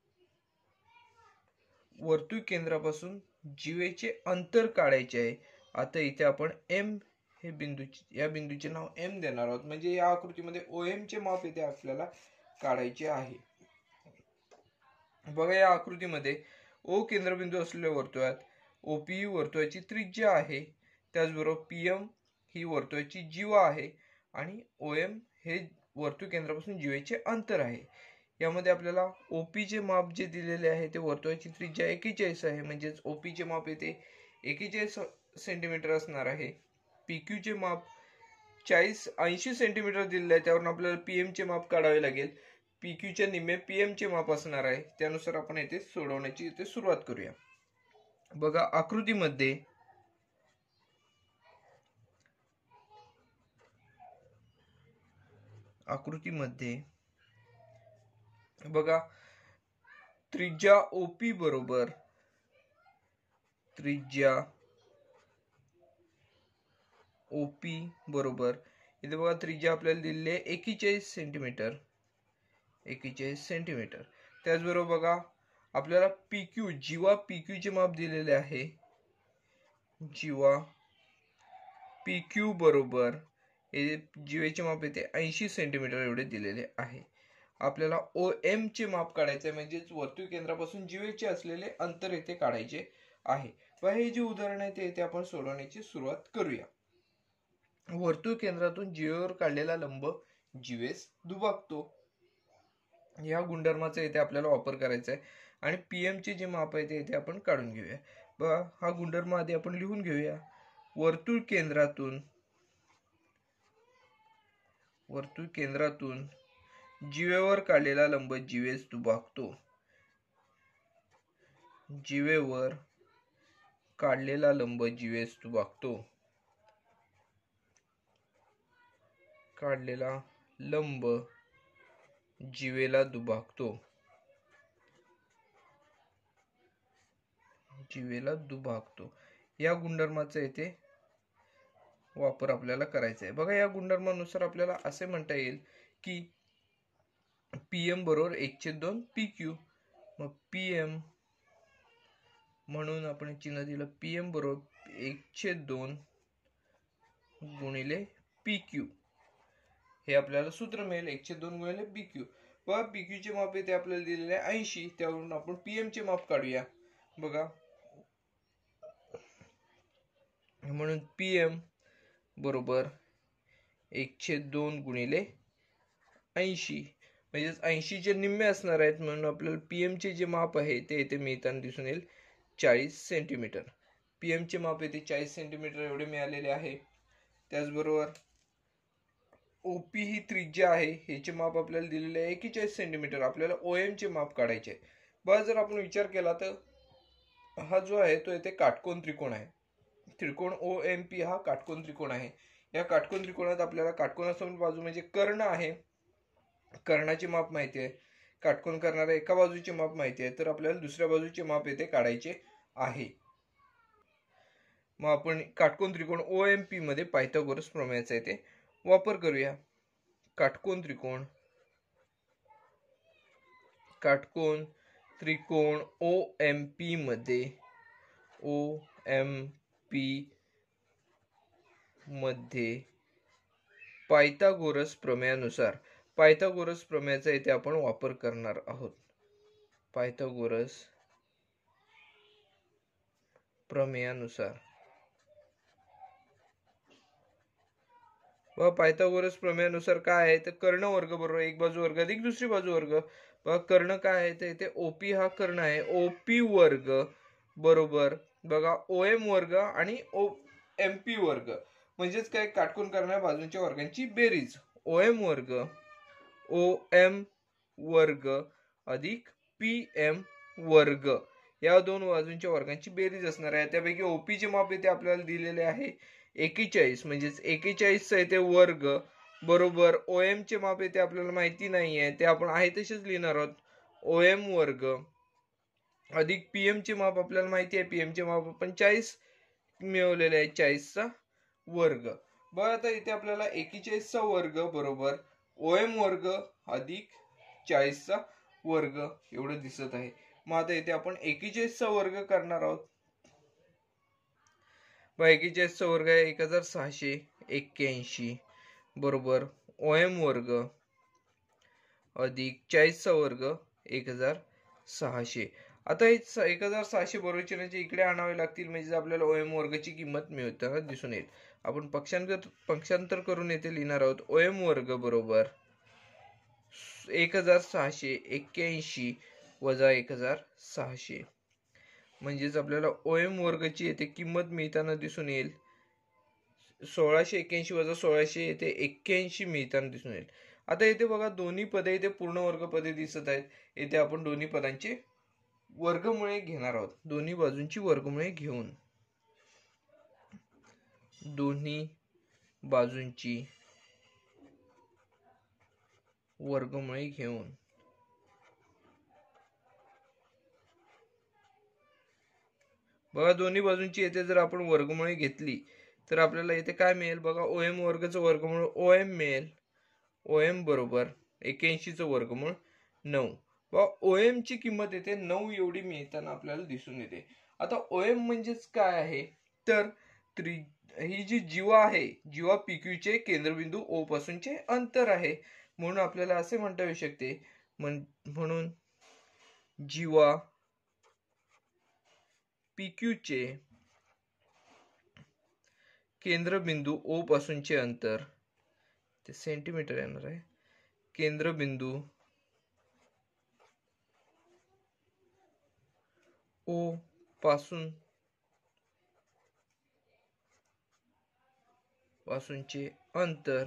Speaker 1: वर्तुळ केंद्रापासून जीवेचे अंतर काढायचे आहे. आता इथे आपण M हे या बिंदूचे नाव M देणार आहोत. म्हणजे या आकृतीमध्ये OM चे माप इथे आपल्याला काढायचे आहे. बघा या आकृतीमध्ये O केंद्रबिंदू असलेल्या वर्तुळात OP ही वर्तुळाची त्रिज्या आहे. त्याचबरोबर PM ही वर्तुळाची जीवा आहे आणि OM हे वर्तुळ केंद्रापासून जीवेचे अंतर आहे. यामध्ये आपल्याला OP चे माप जे दिलेले आहे ते वर्तुळाची त्रिज्या 41 आहे. म्हणजेच OP चे माप येथे 41 सेंटीमीटर असणार आहे. PQ चे माप 80 सेंटीमीटर दिलेले आहे. त्यावरून आपल्याला PM चे माप काढावे लागेल. PQ निम्मे PM चे माप असणार आहे, त्यानुसार आपण येथे सोडवण्याची इथे सुरुवात करूया। बघा आकृतीमध्ये बघा त्रिज्या OP बरोबर इथे बघा त्रिज्या आपल्याला दिलेली आहे 41 सेंटीमीटर। त्याचबरोबर बघा आपल्याला जीवा PQ चे माप दिलेले आहे। जीवा PQ बरोबर जीवेचे माप येते 80 सेंटीमीटर एवढे दिलेले आहे। आपल्याला OM चे माप काढायचे म्हणजेच वर्तुळ केंद्रापासून जीवेचे असलेले अंतर येथे काढायचे आहे। व हे जे उदाहरण आहे ते आपण सोडवण्याची सुरुवात करूया। वर्तुळ केंद्रातून जीवेवर काढलेला लंब जीवेस दुभागतो, या गुणधर्माचा येथे आपल्याला वापर करायचा आहे आणि PM चे जे माप आहे ते येथे आपण काढून घेऊया। बघा हा गुणधर्म आधी आपण लिहून घेऊया। वर्तुळ केंद्रातून जीवेवर काढलेला लंब जीवेस दुभागतो। जीवेवर काढलेला लंब जीवेस दुभागतो। काढलेला लंब जीवेला दुभागतो। या गुणधर्माचा येथे वापर आपल्याला करायचा आहे। बघा या गुणधर्मानुसार आपल्याला असे म्हणता येईल की PM बरोबर 1/2 PQ। मग PM म्हणून आपण चिन्ह दिलं PM बरोबर 1/2 गुणिले PQ, हे आपल्याला सूत्र मिळेल 1/2 गुणिले PQ। व PQ चे माप येते आपल्याला दिलेले 80, त्यावरून आपण PM चे माप काढूया। बघा म्हणून PM बरोबर 1/2 गुणिले 80 म्हणजेच 80 चे निम्मे असणार आहेत, म्हणून आपल्याला PM चे जे माप आहे ते येथे मिळताना दिसून येईल 40 सेंटीमीटर। PM चे माप येते 40 सेंटीमीटर एवढे मिळालेले आहे। त्याचबरोबर OP ही त्रिज्या आहे, ह्याचे माप आपल्याला दिलेले आहे 41 सेंटीमीटर। आपल्याला OM चे माप काढायचे। बस जर आपण विचार केला तर हा जो आहे तो येथे काटकोन त्रिकोण आहे। त्रिकोण OMP हा काटकोन त्रिकोण आहे। या काटकोन त्रिकोणात आपल्याला काटकोनासमोर बाजू म्हणजे कर्ण आहे, कर्णाचे माप माहिती आहे, काटकोन करणाऱ्या एका बाजूचे माप माहिती आहे, तर आपल्याला दुसऱ्या बाजूचे माप येथे काढायचे आहे। मग आपण काटकोन त्रिकोण OMP मध्ये पायथागोरस प्रमेयाचा येथे वापर करूया। काटकोन त्रिकोण OMP मध्ये पायथागोरस प्रमेयाचा येथे आपण वापर करणार आहोत। पायथागोरस प्रमेयानुसार व पायथागोरस प्रमेयानुसार काय आहे तर कर्ण वर्ग बरोबर एक बाजू वर्ग अधिक दुसरी बाजू वर्ग। व कर्ण काय आहे तर इथे OP हा कर्ण आहे, OP वर्ग बरोबर बघा OM वर्ग आणि OMP वर्ग म्हणजेच काय काटकोन करणाऱ्या बाजूंच्या वर्गांची बेरीज। OM वर्ग अधिक PM वर्ग या दोन बाजूंच्या वर्गांची बेरीज असणार आहे। त्यापैकी OP चे माप येथे आपल्याला दिलेले आहे 41 म्हणजेच 41 चा येथे वर्ग बरोबर OM चे माप येथे आपल्याला माहिती नाही आहे, ते आपण आहे तसेच लिहिणार आहोत। OM वर्ग अधिक PM चे माप आपल्याला माहिती आहे, PM चे माप आपण 40 मिळवलेले आहे, 40 चा वर्ग। बघा आता इथे आपल्याला 41 चा वर्ग बरोबर OM वर्ग अधिक 40 चा वर्ग एवढं दिसत आहे। मग आता इथे आपण 41 चा वर्ग करणार आहोत। 41 चा वर्ग आहे 1681 बरोबर OM वर्ग अधिक 40 चा वर्ग 1600। आता हे 1600 बरोबर चिन्हाचे इकडे आणावे लागतील, म्हणजे आपल्याला OM वर्गाची किंमत मिळताना दिसून येईल। आपण पक्षांतर करून येथे लिहिणार आहोत OM वर्ग बरोबर 1681 वजा 1600 म्हणजेच आपल्याला OM वर्गाची येथे किंमत मिळताना दिसून येईल 1681 वजा 1600 येथे 81 मिळताना दिसून येईल। आता इथे बघा दोन्ही पदे इथे पूर्ण वर्ग पदे दिसत आहेत. इथे आपण दोन्ही पदांचे वर्गमुळे घेणार आहोत. दोन्ही बाजूंची वर्गमुळे घेऊन दोन्ही बाजूंची वर्गमुळे घेऊन बघा दोन्ही बाजूंची येथे जर आपण वर्गमुळे घेतली तर आपल्याला येथे काय मिळेल बघा ओएम वर्गचं वर्गमूळ ओएम मिळेल. ओएम बरोबर 81चं वर्गमूळ 9 व ओएम ची किंमत येते 9 एवढी मिळताना आपल्याला दिसून येते. आता ओएम म्हणजेच काय आहे तर ही जी जीवा आहे जीवा PQ चे केंद्रबिंदू O पासूनचे अंतर आहे. म्हणून आपल्याला असे म्हणता येऊ शकते म्हणून जीवा PQ चे केंद्रबिंदू O पासूनचे अंतर ते सेंटीमीटर येणार आहे. केंद्रबिंदू O पासूनचे अंतर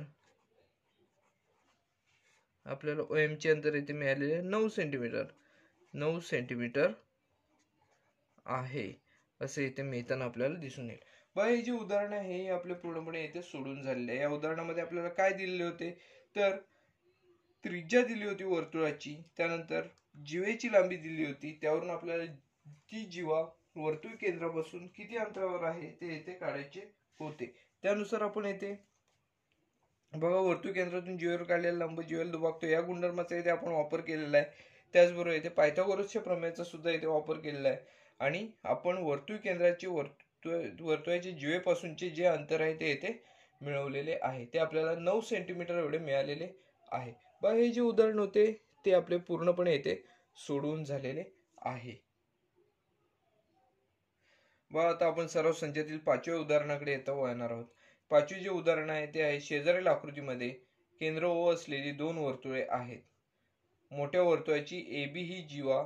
Speaker 1: आपल्याला OM चे अंतर इथे मिळालेले 9 सेंटीमीटर आहे असे इथे मिळताना आपल्याला दिसून येईल. बघा हे जे उदाहरण आहे हे आपले पूर्णपणे इथे सोडून झालेले आहे. या उदाहरणामध्ये आपल्याला काय दिलेले होते तर त्रिज्या दिली होती वर्तुळाची, त्यानंतर जीवेची लांबी दिली होती, त्यावरून आपल्याला ती जीवा वर्तुळ केंद्रापासून किती अंतरावर आहे ते इथे काढायचे होते. त्यानुसार आपण येथे बघा वर्तुळ केंद्रातून जीवेवर काढलेला लंब जीवेला दुभागतो या गुणधर्माचा इथे आपण वापर केलेला आहे. त्याचबरोबर इथे पायथागोरसच्या प्रमेयाचा सुद्धा इथे वापर केलेला आहे आणि आपण वर्तुळ केंद्राचे वर्तुळाचे जीवेपासूनचे जे अंतर आहे ते इथे मिळवलेले आहे. ते आपल्याला 9 सेंटीमीटर एवढे मिळालेले आहे. बघा हे जे उदाहरण होते ते आपले पूर्णपणे इथे सोडवून झालेले आहे. बघा आता आपण सराव संचातील 5व्या उदाहरणाकडे येता वळणार आहोत. 5वे जे उदाहरण आहे ते आहे शेजारील आकृतीमध्ये केंद्र O असलेली दोन वर्तुळे आहेत. मोठ्या वर्तुळाची AB ही जीवा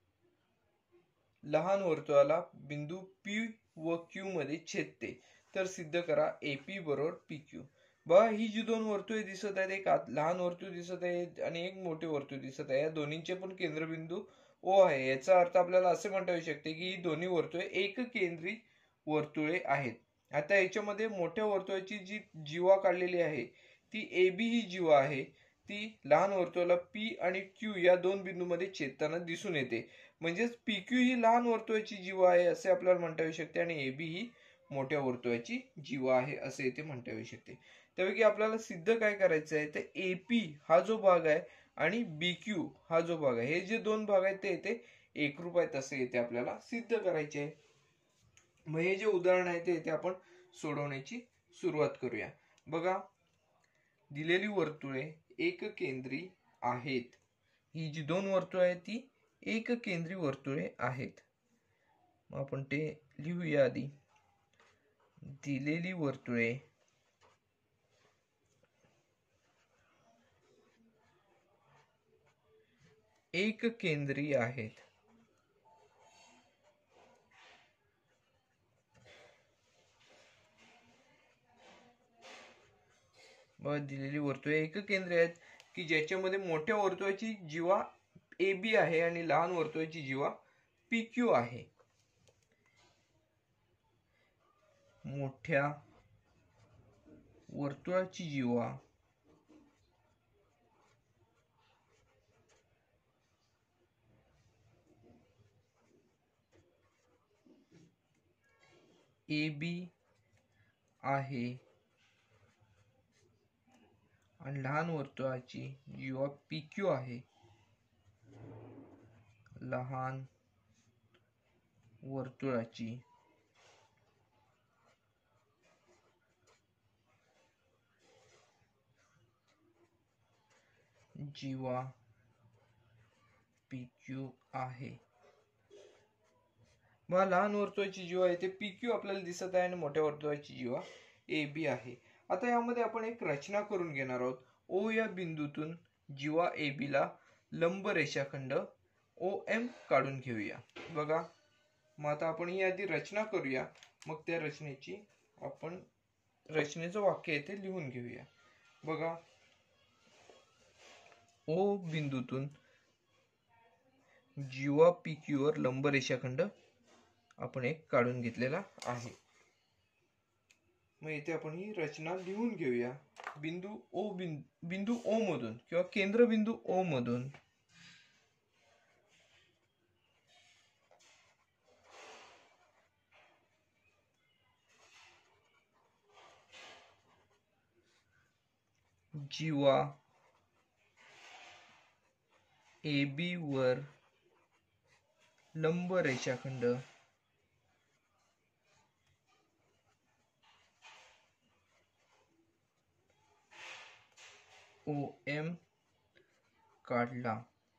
Speaker 1: लहान वर्तुळाला बिंदू P व Q मध्ये छेदते तर सिद्ध करा AP बरोबर PQ. बघा ही जी दोन वर्तुळे दिसत आहेत एक लहान वर्तुळ दिसत आहे आणि एक मोठे वर्तुळ दिसत आहे. या दोन्हींचे पण केंद्रबिंदू O आहे. याचा अर्थ आपल्याला असे म्हणता येऊ शकते की ही दोन्ही वर्तुळे एककेंद्री वर्तुळे आहेत. आता याच्यामध्ये मोठ्या वर्तुळाची जी जीवा काढलेली आहे ती AB ही जीवा आहे ती लहान वर्तुळाला P आणि Q या दोन बिंदूमध्ये छेदताना दिसून येते. म्हणजेच PQ ही लहान वर्तुळाची जीवा आहे असे आपल्याला म्हणता येऊ शकते आणि AB ही मोठ्या वर्तुळाची जीवा आहे असे इथे म्हणता येऊ शकते. त्यापैकी आपल्याला सिद्ध काय करायचं आहे तर AP हा जो भाग आहे आणि BQ हा जो भाग आहे हे जे दोन भाग आहेत ते इथे एकरूप आहेत असे इथे आपल्याला सिद्ध करायचे आहे. मग हे जे उदाहरण आहे ते इथे आपण सोडवण्याची सुरुवात करूया. बघा दिलेली वर्तुळे एककेंद्री आहेत. ही जी दोन वर्तुळे आहेत ती एककेंद्री वर्तुळे आहेत. मग आपण ते लिहूया आधी. दिलेली वर्तुळे एककेंद्री आहेत. दिलेली वर्तुळे एककेंद्री आहेत की ज्याच्यामध्ये मोठ्या वर्तुळाची जीवा AB आहे आणि लहान वर्तुळाची जीवा PQ आहे. मोठ्या वर्तुळाची जीवा AB आहे आणि लहान वर्तुळाची जीवा PQ आहे. लहान वर्तुळाची जीवा PQ आहे. मग लहान वर्तुळाची जीवा आहे ते PQ आपल्याला दिसत आहे आणि मोठ्या वर्तुळाची जीवा AB आहे. आता यामध्ये आपण एक रचना करून घेणार आहोत. O या बिंदूतून जीवा AB ला लंब रेषाखंड OM काढून घेऊया. बघा मग आता आपण ही आधी रचना करूया मग त्या रचनेची आपण रचनेचं वाक्य येथे लिहून घेऊया. बघा ओ बिंदूतून जीवा PQ वर लंब रेषाखंड आपण एक काढून घेतलेला आहे। मग इथे आपण ही रचना लिहून घेऊया। बिंदू ओ मधून किंवा केंद्रबिंदू ओ मधून जीवा AB वर लंब रेषाखंड OM काढला।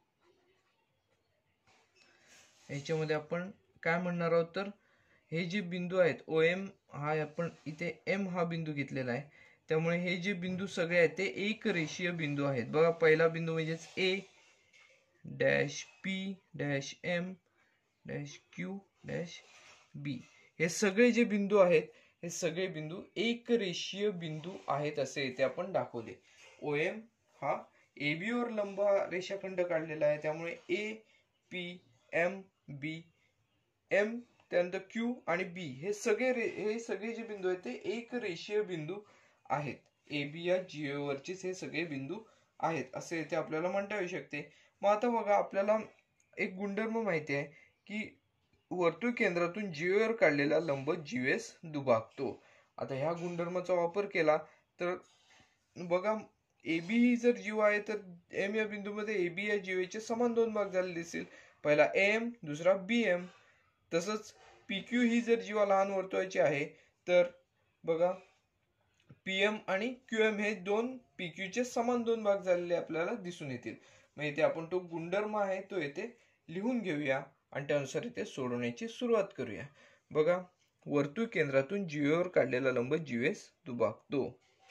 Speaker 1: याच्यामध्ये आपण काय म्हणणार आहोत तर हे जे बिंदू आहेत OM हा आपण इथे M हा बिंदू घेतलेला आहे, त्यामुळे हे जे बिंदू सगळे आहेत ते एक रेषीय बिंदू आहेत। बघा पहिला बिंदू म्हणजेच A dash P dash M dash Q dash B, हे सगळे जे बिंदू आहेत हे सगळे बिंदू एक रेषीय बिंदू आहेत असे इथे आपण दाखवले। OM हा AB वर लंब रेषाखंड काढलेला आहे, त्यामुळे A P M B M त्यानंतर Q आणि B हे सगळे जे बिंदू आहेत ते एक रेषीय बिंदू आहेत। AB या GA वरचेच हे सगळे बिंदू आहेत असे इथे आपल्याला म्हणता येऊ शकते। मग आता बघा आपल्याला एक गुणधर्म माहिती आहे की वर्तुळ केंद्रातून जीवेवर काढलेला लंब जीवेस दुभागतो। आता ह्या गुणधर्माचा वापर केला तर बघा AB ही जर जीवा आहे तर M या बिंदूमध्ये AB या जीवेचे समान दोन भाग झालेले दिसतील, पहिला AM दुसरा BM। तसंच PQ ही जर जीवा लहान वर्तुळाची आहे तर बघा PM आणि QM हे दोन PQ चे समान दोन भाग झालेले आपल्याला दिसून येतील। मग इथे आपण तो गुणधर्म आहे तो इथे लिहून घेऊया आणि त्यानुसार इथे सोडवण्याची सुरुवात करूया। बघा वर्तुळ केंद्रातून जीवेवर काढलेला लंब जीवेस दुभागतो।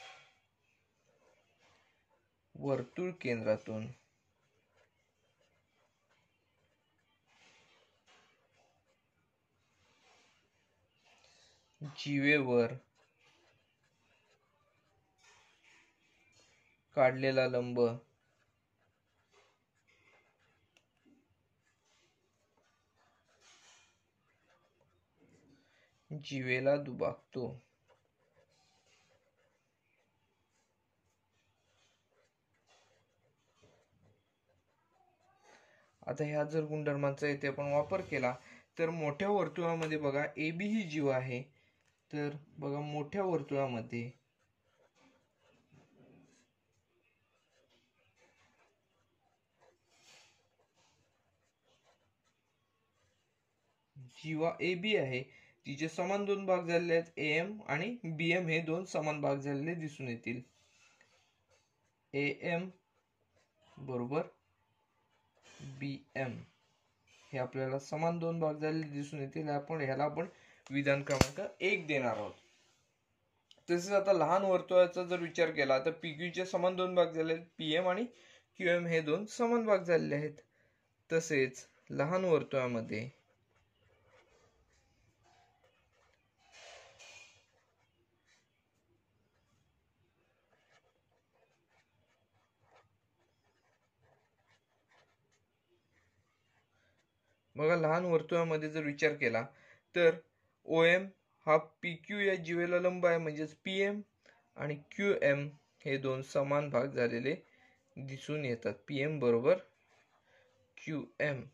Speaker 1: वर्तुळ केंद्रातून जीवेवर काढलेला लंब जीवेला दुभागतो। आता ह्या जर गुणधर्मांचा इथे आपण वापर केला तर मोठ्या वर्तुळामध्ये बघा AB ही जीवा आहे, तर बघा मोठ्या वर्तुळामध्ये जीवा AB आहे तिचे समान दोन भाग झालेले आहेत, AM आणि BM हे दोन समान भाग झालेले दिसून येतील। AM बरोबर BM हे आपल्याला समान दोन भाग झालेले दिसून येतील। ह्याला आपण विधान क्रमांक 1 देणार आहोत। तसेच आता लहान वर्तुळाचा जर विचार केला तर PQ चे समान दोन भाग झाले आहेत, PM आणि QM हे दोन समान भाग झालेले आहेत। तसेच लहान वर्तुळामध्ये बघा लहान वर्तुळामध्ये जर विचार केला तर OM हा PQ या जीवेला लंब आहे, म्हणजेच PM आणि QM हे दोन समान भाग झालेले दिसून येतात। PM बरोबर QM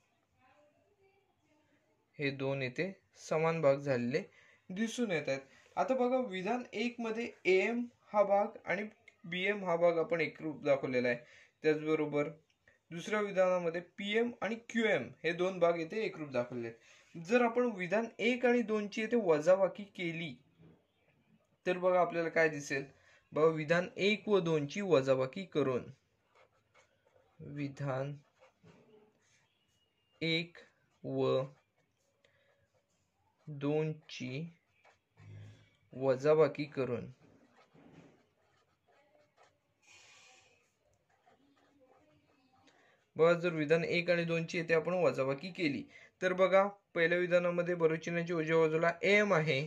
Speaker 1: हे दोन येथे समान भाग झालेले दिसून येतात। आता बघा विधान 1 मध्ये AM हा भाग आणि BM हा भाग आपण एकरूप दाखवलेला आहे, त्याचबरोबर दुसऱ्या विधानामध्ये PM आणि QM हे दोन भाग येथे एकरूप दाखवले आहेत। जर आपण विधान 1 आणि 2 ची येथे वजाबाकी केली तर बघा आपल्याला काय दिसेल। बघा विधान 1 व 2 ची वजाबाकी करून विधान 1 व 2 ची वजाबाकी करून बघा जर विधान 1 आणि 2 ची येथे आपण वजाबाकी केली तर बघा पहिल्या विधानामध्ये बरोचिन्हाच्या उजव्या बाजूला AM आहे,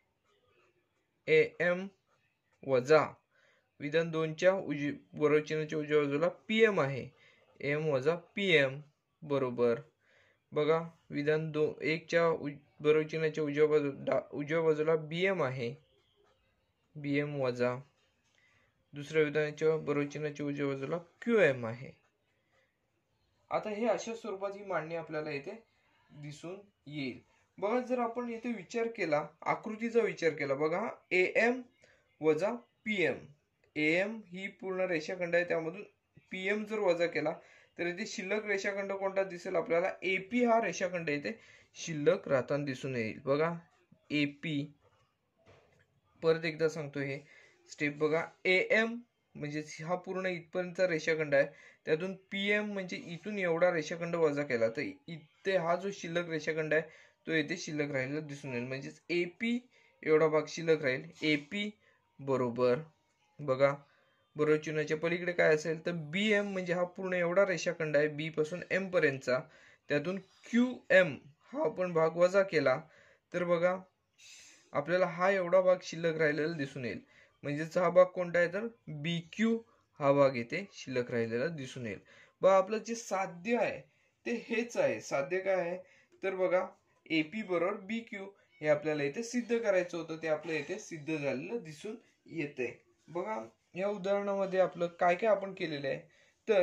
Speaker 1: AM वजा विधान 2 च्या बरोचिन्हाच्या उजव्या बाजूला PM आहे, एम वजा पी एम बरोबर. बघा विधान 1च्या बरोबर चिन्हाच्या उजव्या बाजूला बी एम आहे, बी एम वजा दुसऱ्या विधानाच्या बरोबर चिन्हाच्या उजव्या बाजूला क्यू एम आहे. आता हे अशा स्वरूपात ही मांडणी आपल्याला इथे दिसून येईल. बघा जर आपण इथे विचार केला, आकृतीचा विचार केला, बघा ए एम वजा पी एम, ए एम ही पूर्ण रेषाखंड आहे, त्यामधून पी एम जर वजा केला तर इथे शिल्लक रेषाखंड कोणता दिसेल आपल्याला, एपी हा रेषाखंड इथे शिल्लक राहताना दिसून येईल. बघा एपी, परत एकदा सांगतो हे स्टेप बघा, ए एम म्हणजे हा पूर्ण इथपर्यंतचा रेषाखंड आहे, त्यातून पी एम म्हणजे इथून एवढा रेषाखंड वजा केला तर इथे हा जो शिल्लक रेषाखंड आहे तो येथे शिल्लक राहिलेला दिसून येईल, म्हणजेच एपी एवढा भाग शिल्लक राहील. एपी बरोबर बघा बरोबर चिन्हाच्या पलीकडे काय असेल तर बी एम म्हणजे हा पूर्ण एवढा रेषाखंड आहे बी पासून एम पर्यंतचा, त्यातून क्यू एम हा आपण भाग वजा केला तर बघा आपल्याला हा एवढा भाग शिल्लक राहिलेला दिसून येईल, म्हणजेच हा भाग कोणता आहे तर बी क्यू हा भाग येथे शिल्लक राहिलेला दिसून येईल. बघा आपलं जे साध्य आहे ते हेच आहे. साध्य काय आहे तर बघा एपी बरोबर बी क्यू हे आपल्याला इथे सिद्ध करायचं होतं, ते आपल्या इथे सिद्ध झालेलं दिसून येते. बघा या उदाहरणामध्ये आपलं काय काय आपण केलेलं आहे तर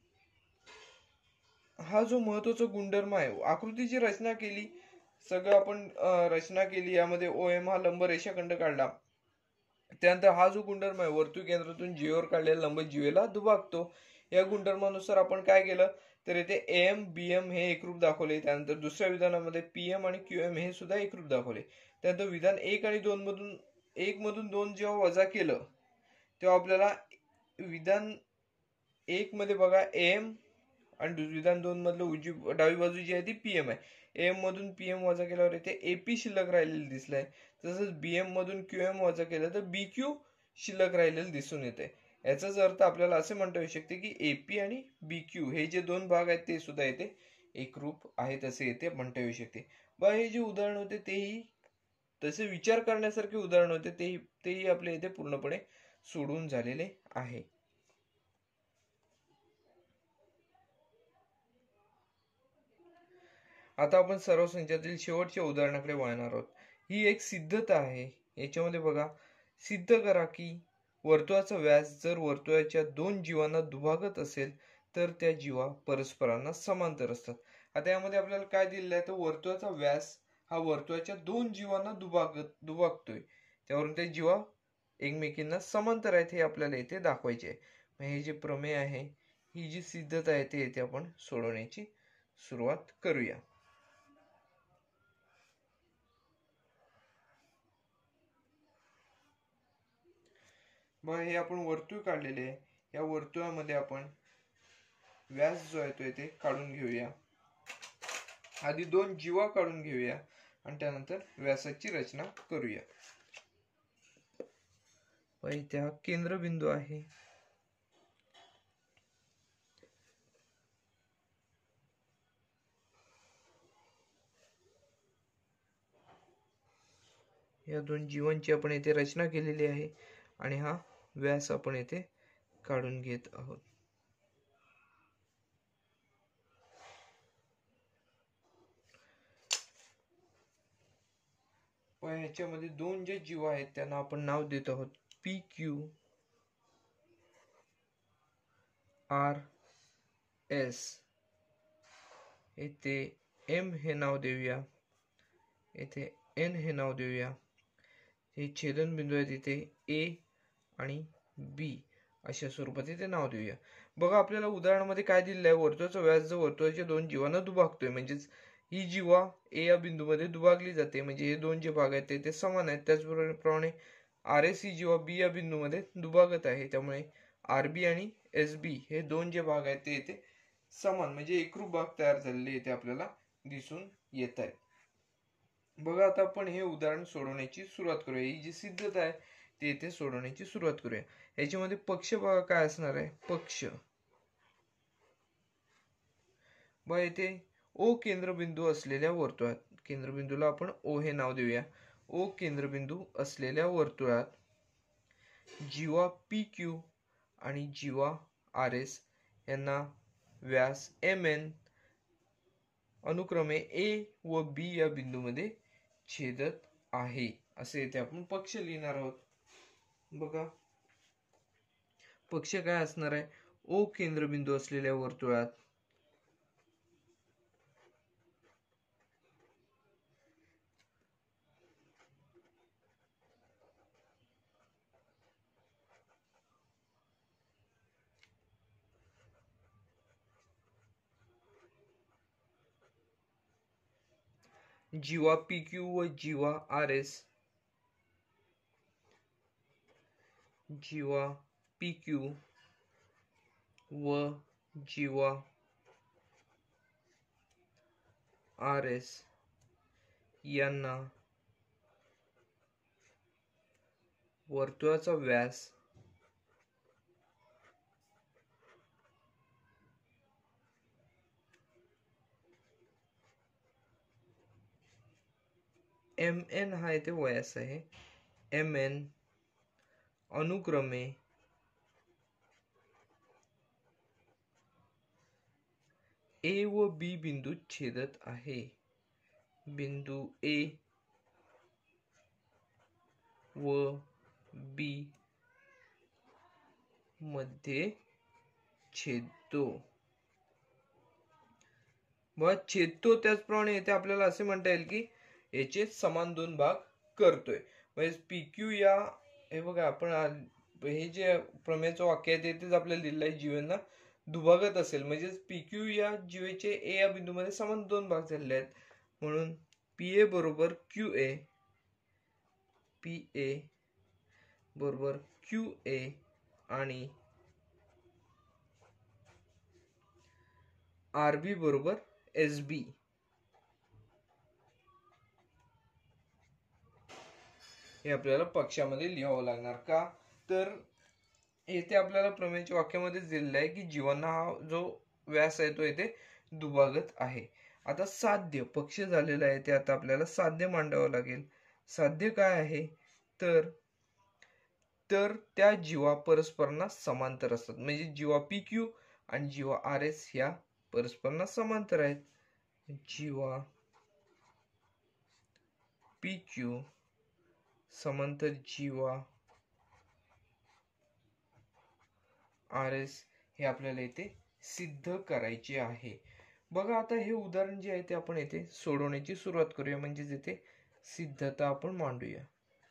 Speaker 1: हा जो महत्वाचा गुणधर्म आहे, आकृतीची रचना केली, सगळं आपण रचना केली, यामध्ये ओ एम हा लंब रेषाखंड काढला, त्यानंतर हा जो गुणधर्म आहे वर्तुळ केंद्रातून जीवेवर काढलेला लंब जीवेला दुभागतो, या गुणधर्मानुसार आपण काय केलं तर इथे एम बी एम हे एकरूप दाखवले. त्यानंतर दुसऱ्या विधानामध्ये पी एम आणि क्यू एम हे सुद्धा एकरूप दाखवले. त्यानंतर विधान 1 आणि 2 मधून 1 मधून 2 जेव्हा वजा केलं तेव्हा आपल्याला विधान 1 मध्ये बघा एम आणि विधान 2 मधलं डावी बाजू जी आहे ती पीएम आहे, एम मधून पीएम वजा केल्यावर इथे एपी शिल्लक राहिलेलं दिसलंय, तसंच बीएम मधून क्यूएम वजा केलं तर बी क्यू शिल्लक राहिलेलं दिसून येते. याचाच अर्थ आपल्याला असे म्हणता येऊ शकते की एपी आणि बी क्यू हे जे दोन भाग आहेत ते सुद्धा इथे एकरूप आहेत असे इथे म्हणता येऊ शकते. बा हे जे उदाहरण होते तेही तसे विचार करण्यासारखे उदाहरण होते, तेही आपल्या इथे पूर्णपणे सोडून झालेले आहे. आता आपण सर्व संख्यातील शेवटच्या उदाहरणाकडे वळणार आहोत. ही एक सिद्धता आहे. याच्यामध्ये बघा सिद्ध करा की वर्तुळाचा व्यास जर वर्तुळाच्या दोन जीवांना दुभागत असेल तर त्या जीवा परस्परांना समांतर असतात. आता यामध्ये आपल्याला काय दिलेलं आहे तर वर्तुळाचा व्यास हा वर्तुळाच्या दोन जीवांना दुभागतोय, त्यावरून ते जीवा एकमेकींना समांतर आहेत हे आपल्याला इथे दाखवायचे आहे. हे जे प्रमेय आहे, ही जी सिद्धता आहे ते इथे आपण सोडवण्याची सुरुवात करूया. मग हे आपण वर्तुळ काढलेले आहे, या वर्तुळामध्ये आपण व्यास जो आहे तो इथे काढून घेऊया. आधी दोन जीवा काढून घेऊया आणि त्यानंतर व्यासाची रचना करूया. इथे हा केंद्रबिंदू आहे, या दोन जीवांची आपण इथे रचना केलेली आहे आणि हा व्यास आपण इथे काढून घेत आहोत. याच्यामध्ये दोन जे जीव आहेत त्यांना आपण नाव देत आहोत पी क्यू आर एस. येथे एम हे नाव देऊया, येथे एन हे नाव देऊया. हे छेदनबिंदू आहेत इथे ए आणि बी अशा स्वरूपात इथे नाव देऊया. बघा आपल्याला उदाहरणामध्ये काय दिलेलं आहे, वर्तुळाचा व्यास जो वर्तुळाच्या दोन जीवांना दुभागतोय, म्हणजेच ही जीवा ए या बिंदूमध्ये दुभागली जाते, म्हणजे हे दोन जे भाग आहेत ते समान आहेत. त्याचप्रमाणे आर एस ही जीवा बी या बिंदूमध्ये दुभागत आहे, त्यामुळे आर बी आणि एस बी हे दोन जे भाग आहेत ते इथे समान म्हणजे एकरूप भाग तयार झालेले इथे आपल्याला दिसून येत आहेत. बघा आता आपण हे उदाहरण सोडवण्याची सुरुवात करूया. ही जी सिद्धता आहे ते इथे सोडवण्याची सुरुवात करूया. याच्यामध्ये पक्ष बघा काय असणार आहे, पक्ष बघा इथे ओ केंद्रबिंदू असलेल्या वर्तुळात, केंद्रबिंदूला आपण ओ हे नाव देऊया. ओ केंद्रबिंदू असलेल्या वर्तुळात जीवा पी क्यू आणि जीवा आर एस यांना व्यास MN अनुक्रमे A व B या बिंदूमध्ये छेदत आहे, असे इथे आपण पक्ष लिहिणार आहोत. बघा पक्ष काय असणार आहे, O केंद्रबिंदू असलेल्या वर्तुळात जीवा PQ व जीवा RS, जीवा PQ व जीवा RS यांना वर्तुळाचा व्यास MN हा इथे व्यास आहे, MN अनुक्रमे A व B बिंदू छेदत आहे. बिंदू A व B मध्ये छेदतो. व छेदतो त्याचप्रमाणे इथे आपल्याला असे म्हणता येईल की याचे समान दोन भाग करतोय. म्हणजे PQ या हे बघा आपण हे जे प्रमेयचं वाक्य आहे तेच आपल्याला दिलेलं आहे, जीवांना दुभागत असेल म्हणजे PQ या जीवेचे A या बिंदूमध्ये समान दोन भाग झालेले आहेत, म्हणून PA बरोबर QA, PA बरोबर QA आणि RB बरोबर SB. हे आपल्याला पक्षामध्ये लिहावं लागणार का, तर येथे आपल्याला प्रमेयच्या वाक्यामध्येच दिलेलं आहे की जीवांना हा जो व्यास आहे तो येथे दुभागत आहे. आता साध्य पक्ष झालेला आहे ते आता आपल्याला साध्य मांडावं लागेल. साध्य काय आहे, तर त्या जीवा परस्परांना समांतर असतात, म्हणजे जीवा PQ आणि जीवा RS ह्या परस्परांना समांतर आहेत. जीवा PQ समांतर जीवा RS हे आपल्याला इथे सिद्ध करायचे आहे. बघा आता हे उदाहरण जे आहे ते आपण इथे सोडवण्याची सुरुवात करूया, म्हणजे इथे सिद्धता आपण मांडूया.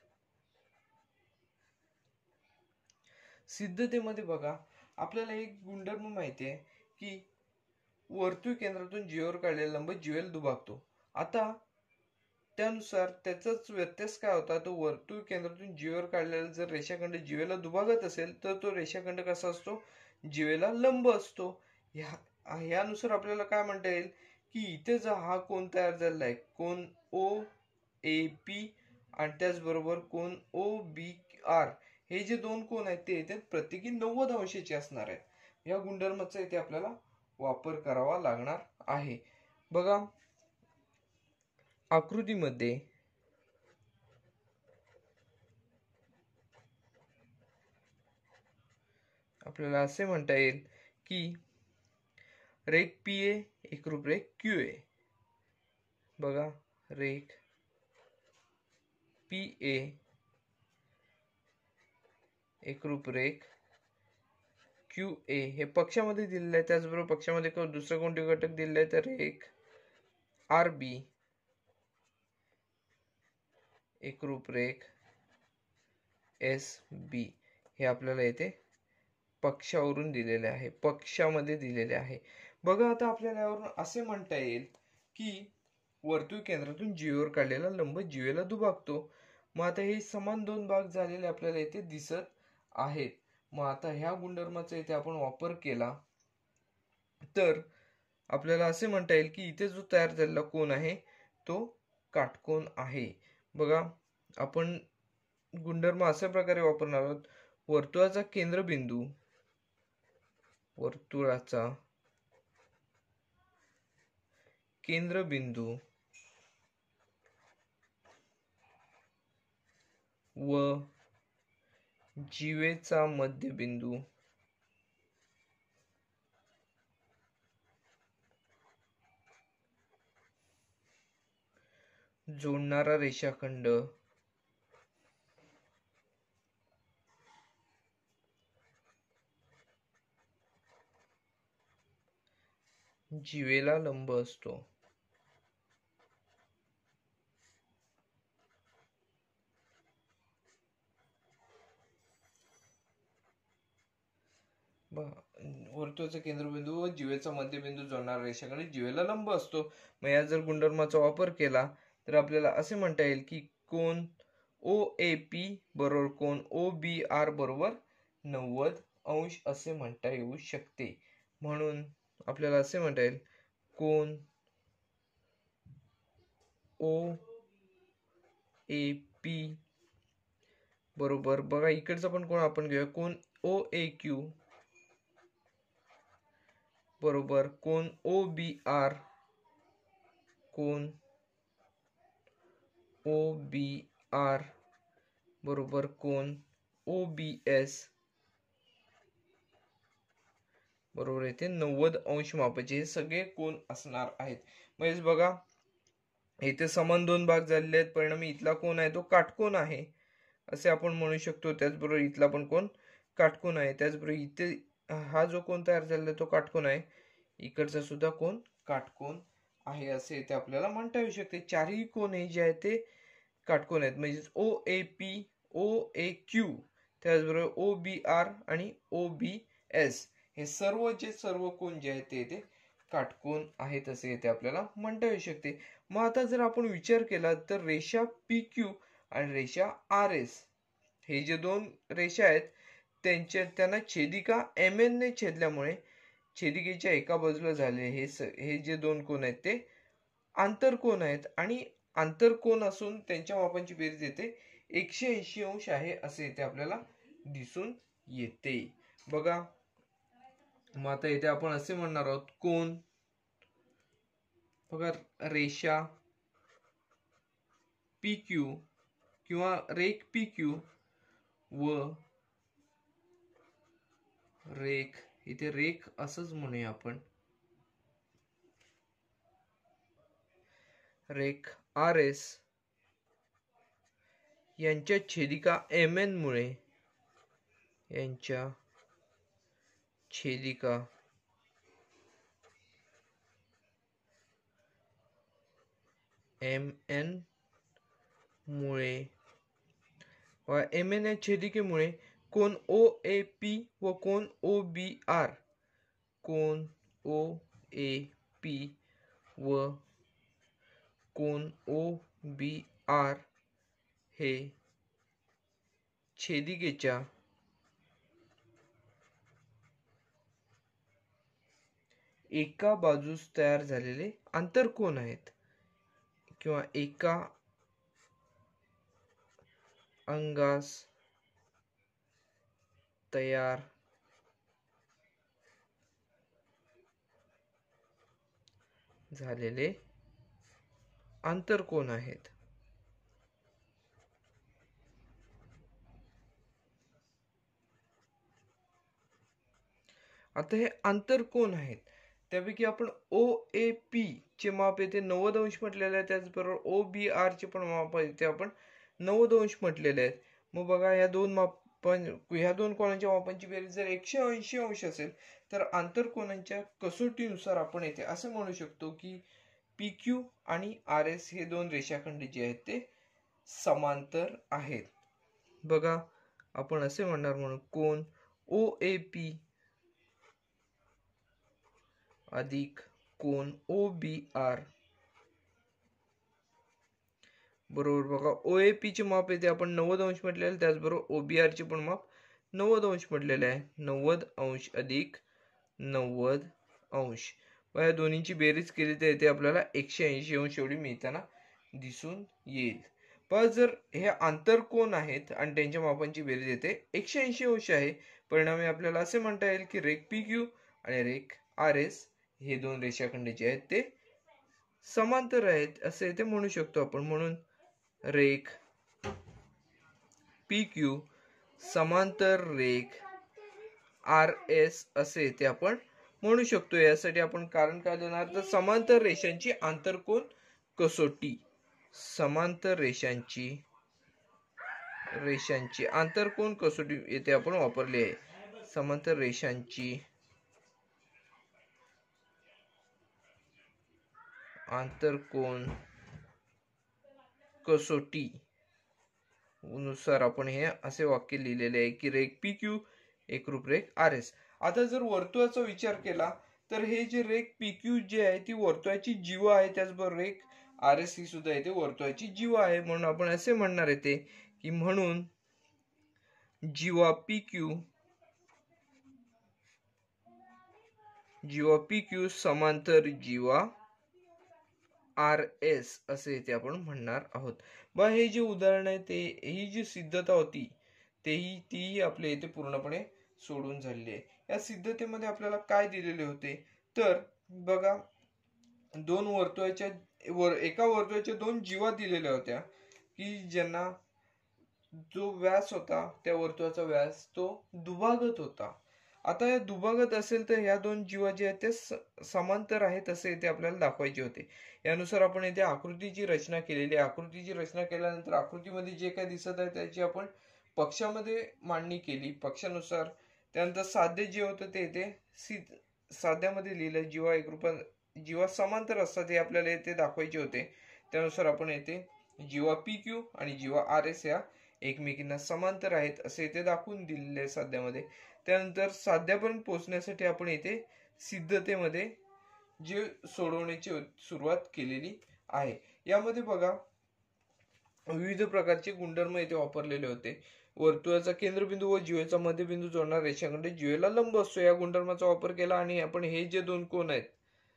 Speaker 1: सिद्धतेमध्ये बघा आपल्याला एक गुणधर्म माहिती आहे की वर्तुळ केंद्रातून जीवेवर काढलेला लंब जीवेला दुभागतो. आता त्यानुसार त्याचाच व्यत्यास काय होता, तो वर्तुळ केंद्रातून जीवेवर काढलेला जर रेषाखंड जीवेला दुभागत असेल तर तो रेषाखंड कसा असतो, जीवेला लंब असतो. यानुसार आपल्याला काय म्हणता येईल की इथे जो हा कोन तयार झालेला आहे, कोन OAP आणि त्याचबरोबर कोन OBR, हे जे दोन कोन आहेत ते इथे प्रत्येकी 90 अंशाचे असणार आहेत. या गुणधर्माचा इथे आपल्याला वापर करावा लागणार आहे. बघा आकृतीमध्ये आपल्याला असे म्हणता येईल की रेख PA एकरूप रेख QA. बघा रेख PA एकरूप रेख QA हे पक्षामध्ये दिलेले आहे. त्याचबरोबर पक्षामध्ये दुसरा कोणते घटक दिलेले आहे, तर रेख RB एकरूप रेख SB हे आपल्याला येथे पक्षावरून दिलेले आहे, पक्षामध्ये दिलेले आहे. बघा आता आपल्याला यावरून असे म्हणता येईल की वर्तुळ केंद्रातून जीवेवर काढलेला लंब जीवेला दुभागतो. मग आता हे समान दोन भाग झालेले आपल्याला इथे दिसत आहेत. मग आता ह्या गुणधर्माचा इथे आपण वापर केला तर आपल्याला असे म्हणता येईल की इथे जो तयार झालेला कोन आहे तो काटकोन आहे. बघा आपण गुणधर्म अशा प्रकारे वापरणार आहोत, वर्तुळाचा केंद्रबिंदू व जीवेचा मध्यबिंदू जोडणारा रेषाखंड जीवेला लंब असतो. वर्तुळाचा केंद्रबिंदू व जीवेचा मध्यबिंदू जोडणारा रेषाखंड जीवेला लंब असतो. मग या जर गुणधर्माचा वापर केला तर आपल्याला असे म्हणता येईल की कोन OAP बरोबर कोन OBR बरोबर 90 अंश असे म्हणता येऊ शकते. म्हणून आपल्याला असे म्हणता येईल कोन OAP बरोबर, बघा इकडचा पण कोण आपण घेऊया, कोन OAQ बरोबर कोन OBR, कोन OBR बरोबर कोन OBS बरोबर येते 90 अंश मापाचे हे सगळे कोन असणार आहेत. म्हणजे बघा इथे समान दोन भाग झालेले आहेत, परिणामी इथला कोन आहे तो काटकोन आहे असे आपण म्हणू शकतो. त्याचबरोबर इथला पण कोन काटकोन आहे. त्याचबरोबर इथे हा जो कोन तयार झालेला तो काटकोन आहे, इकडचा सुद्धा कोन काटकोन आहे असे इथे आपल्याला म्हणता येऊ शकते. चारही कोन हे जे आहेत ते काटकोन आहेत. म्हणजे OAP, OAQ, त्याचबरोबर OBR आणि OBS हे सर्व कोन जे आहेत ते काटकोन आहेत असे इथे आपल्याला म्हणता येऊ शकते. मग आता जर आपण विचार केला तर रेषा PQ आणि रेषा RS हे जे दोन रेषा आहेत त्यांना छेदिका MN ने छेदल्यामुळे छेदिकेच्या एका बाजूला झाले हे जे दोन कोन आहेत ते आंतरकोन आहेत आणि आंतरकोन असून त्यांच्या मापांची बेरीज येते 180 अंश आहे असे इथे आपल्याला दिसून येते. बघा मग आता इथे आपण असे म्हणणार आहोत कोन, बघा रेषा PQ किंवा रेख PQ व रेख, इथे रेख असंच म्हणूया आपण, रेख RS यांच्या छेदिका MN मुळे, यांच्या छेदिका MN मुळे व MN या छेदिकेमुळे कोन OAP व कोन OBR, कोन OAP व कोन OBR हे छेदिकेच्या एका बाजूस तयार झालेले आंतरकोन आहेत किंवा एका अंगास तयार झालेले आंतरकोन आहेत. आता हे आंतरकोन आहेत त्यापैकी आपण OAP चे माप येते 90 अंश म्हटलेले आहे, त्याचबरोबर OBR चे पण माप येते आपण 90 अंश म्हटलेले आहेत. मग बघा ह्या दोन कोनांच्या मापांची बेरीज जर 180 अंश असेल तर आंतरकोनांच्या कसोटीनुसार आपण येथे असे म्हणू शकतो की PQ आणि RS हे दोन रेषाखंड जे आहेत ते समांतर आहेत. बघा आपण असे म्हणणार म्हणून कोन OAP अधिक कोन OBR बरोबर, बघा OAP चे माप येते आपण 90 अंश म्हटलेले, त्याचबरोबर OBR चे पण माप 90 अंश म्हटलेले आहे. 90 अंश अधिक 90 अंश, व या दोन्हींची बेरीज केली तर येते आपल्याला 180 अंश एवढी मिळताना दिसून येईल. पण जर हे आंतरकोन आहेत आणि त्यांच्या मापांची बेरीज येते 180 अंश आहे, परिणामी आपल्याला असे म्हणता येईल की रेख PQ आणि रेख RS हे दोन रेषाखंड जे आहेत ते समांतर आहेत असे इथे म्हणू शकतो आपण. म्हणून रेख PQ समांतर रेख RS असे इथे आपण म्हणू शकतो. यासाठी आपण कारण काय देणार तर समांतर रेषांची आंतरकोन कसोटी. समांतर रेषांची आंतरकोन कसोटी येथे आपण वापरली आहे। समांतर रेषांची आंतरकोन कसोटी नुसार आपण हे असे वाक्य लिहिलेले आहे की रेघ PQ एकरूप रेघ RS। आता जर वर्तुळाचा विचार केला तर हे जे रेघ PQ जे आहे ती वर्तुळाची जीवा आहे, त्याचबरोबर रेघ RS ही सुद्धा येते वर्तुळाची जीवा आहे। म्हणून आपण असे म्हणणार येते की म्हणून जीवा PQ समांतर जीवा RS असे इथे आपण म्हणणार आहोत। बा हे जे उदाहरण आहे ते ही जी सिद्धता होती तीही आपल्या इथे पूर्णपणे सोडून झालेली आहे। या सिद्धतेमध्ये आपल्याला काय दिलेले होते तर बघा, एका वर्तुळाच्या दोन जीवा दिलेल्या होत्या की ज्यांना जो व्यास होता त्या वर्तुळाचा व्यास तो दुभागत होता। आता या दुभागत असेल तर ह्या दोन जीवा जे आहेत ते समांतर आहेत असे इथे आपल्याला दाखवायचे होते। यानुसार आपण इथे आकृतीची रचना केलेली आहे। आकृतीची रचना केल्यानंतर आकृतीमध्ये जे काही दिसत आहे त्याची आपण पक्षामध्ये मांडणी केली पक्षानुसार। त्यानंतर साध्य जे होतं ते इथे साध्यामध्ये लिहिलं। जीवा समांतर असतात हे आपल्याला इथे दाखवायचे होते। त्यानुसार आपण इथे जीवा PQ आणि जीवा RS या एकमेकींना समांतर आहेत असे इथे दाखवून दिलेले साध्यामध्ये। त्यानंतर साध्यापर्यंत पोहोचण्यासाठी आपण इथे सिद्धतेमध्ये जे सोडवण्याची सुरुवात केलेली आहे। यामध्ये बघा विविध प्रकारचे गुणधर्म इथे वापरलेले होते। वर्तुळाचा केंद्रबिंदू व जीवेचा मध्यबिंदू जोडणारा रेषाखंड जीवेला लंब असतो या गुणधर्माचा वापर केला आणि आपण हे जे दोन कोन आहेत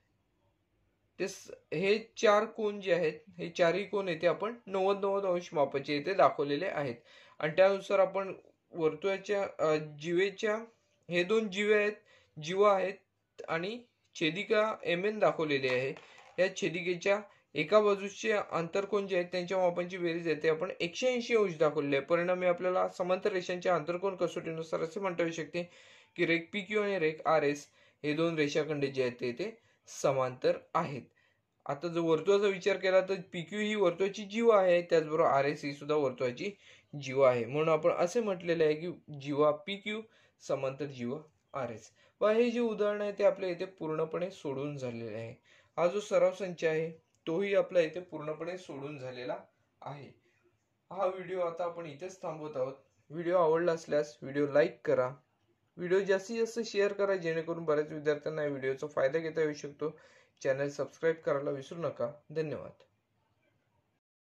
Speaker 1: हे चार कोन जे आहेत हे चारही कोन येथे आपण 90-90 अंश मापाचे इथे दाखवलेले आहेत। आणि त्यानुसार आपण वर्तुळाच्या जीवेच्या हे दोन जीवा आहेत आणि छेदिका MN दाखवलेली आहे। या छेदिकेच्या एका बाजूचे आंतरकोन जे आहेत त्यांच्या मापांची बेरीज येते आपण 180 अंश दाखवलेले आहे। परिणामी आपल्याला समांतर रेषांच्या आंतरकोन कसोटीनुसार असे म्हणता येऊ शकते की रेघ PQ आणि रेघ RS हे दोन रेषाखंड जे आहेत ते समांतर आहेत। आता जर वर्तुळाचा विचार केला तर PQ ही वर्तुळाची जीवा आहे, त्याचबरोबर RS ही सुद्धा वर्तुळाची जीवा आहे। म्हणून आपण असे म्हटलेले आहे की जीवा PQ समांतर जीवा RS। व हे जे उदाहरण आहे ते आपल्या इथे पूर्णपणे सोडून झालेले आहे। हा जो सराव संच आहे तोही आपल्या इथे पूर्णपणे सोडून झालेला आहे। हा व्हिडिओ आता आपण इथेच थांबवत आहोत। व्हिडिओ आवडला असल्यास व्हिडिओ लाईक करा, व्हिडिओ जास्तीत जास्त शेअर करा जेणेकरून बऱ्याच विद्यार्थ्यांना या व्हिडिओचा फायदा घेता येऊ शकतो। चॅनल सबस्क्राईब करायला विसरू नका। धन्यवाद।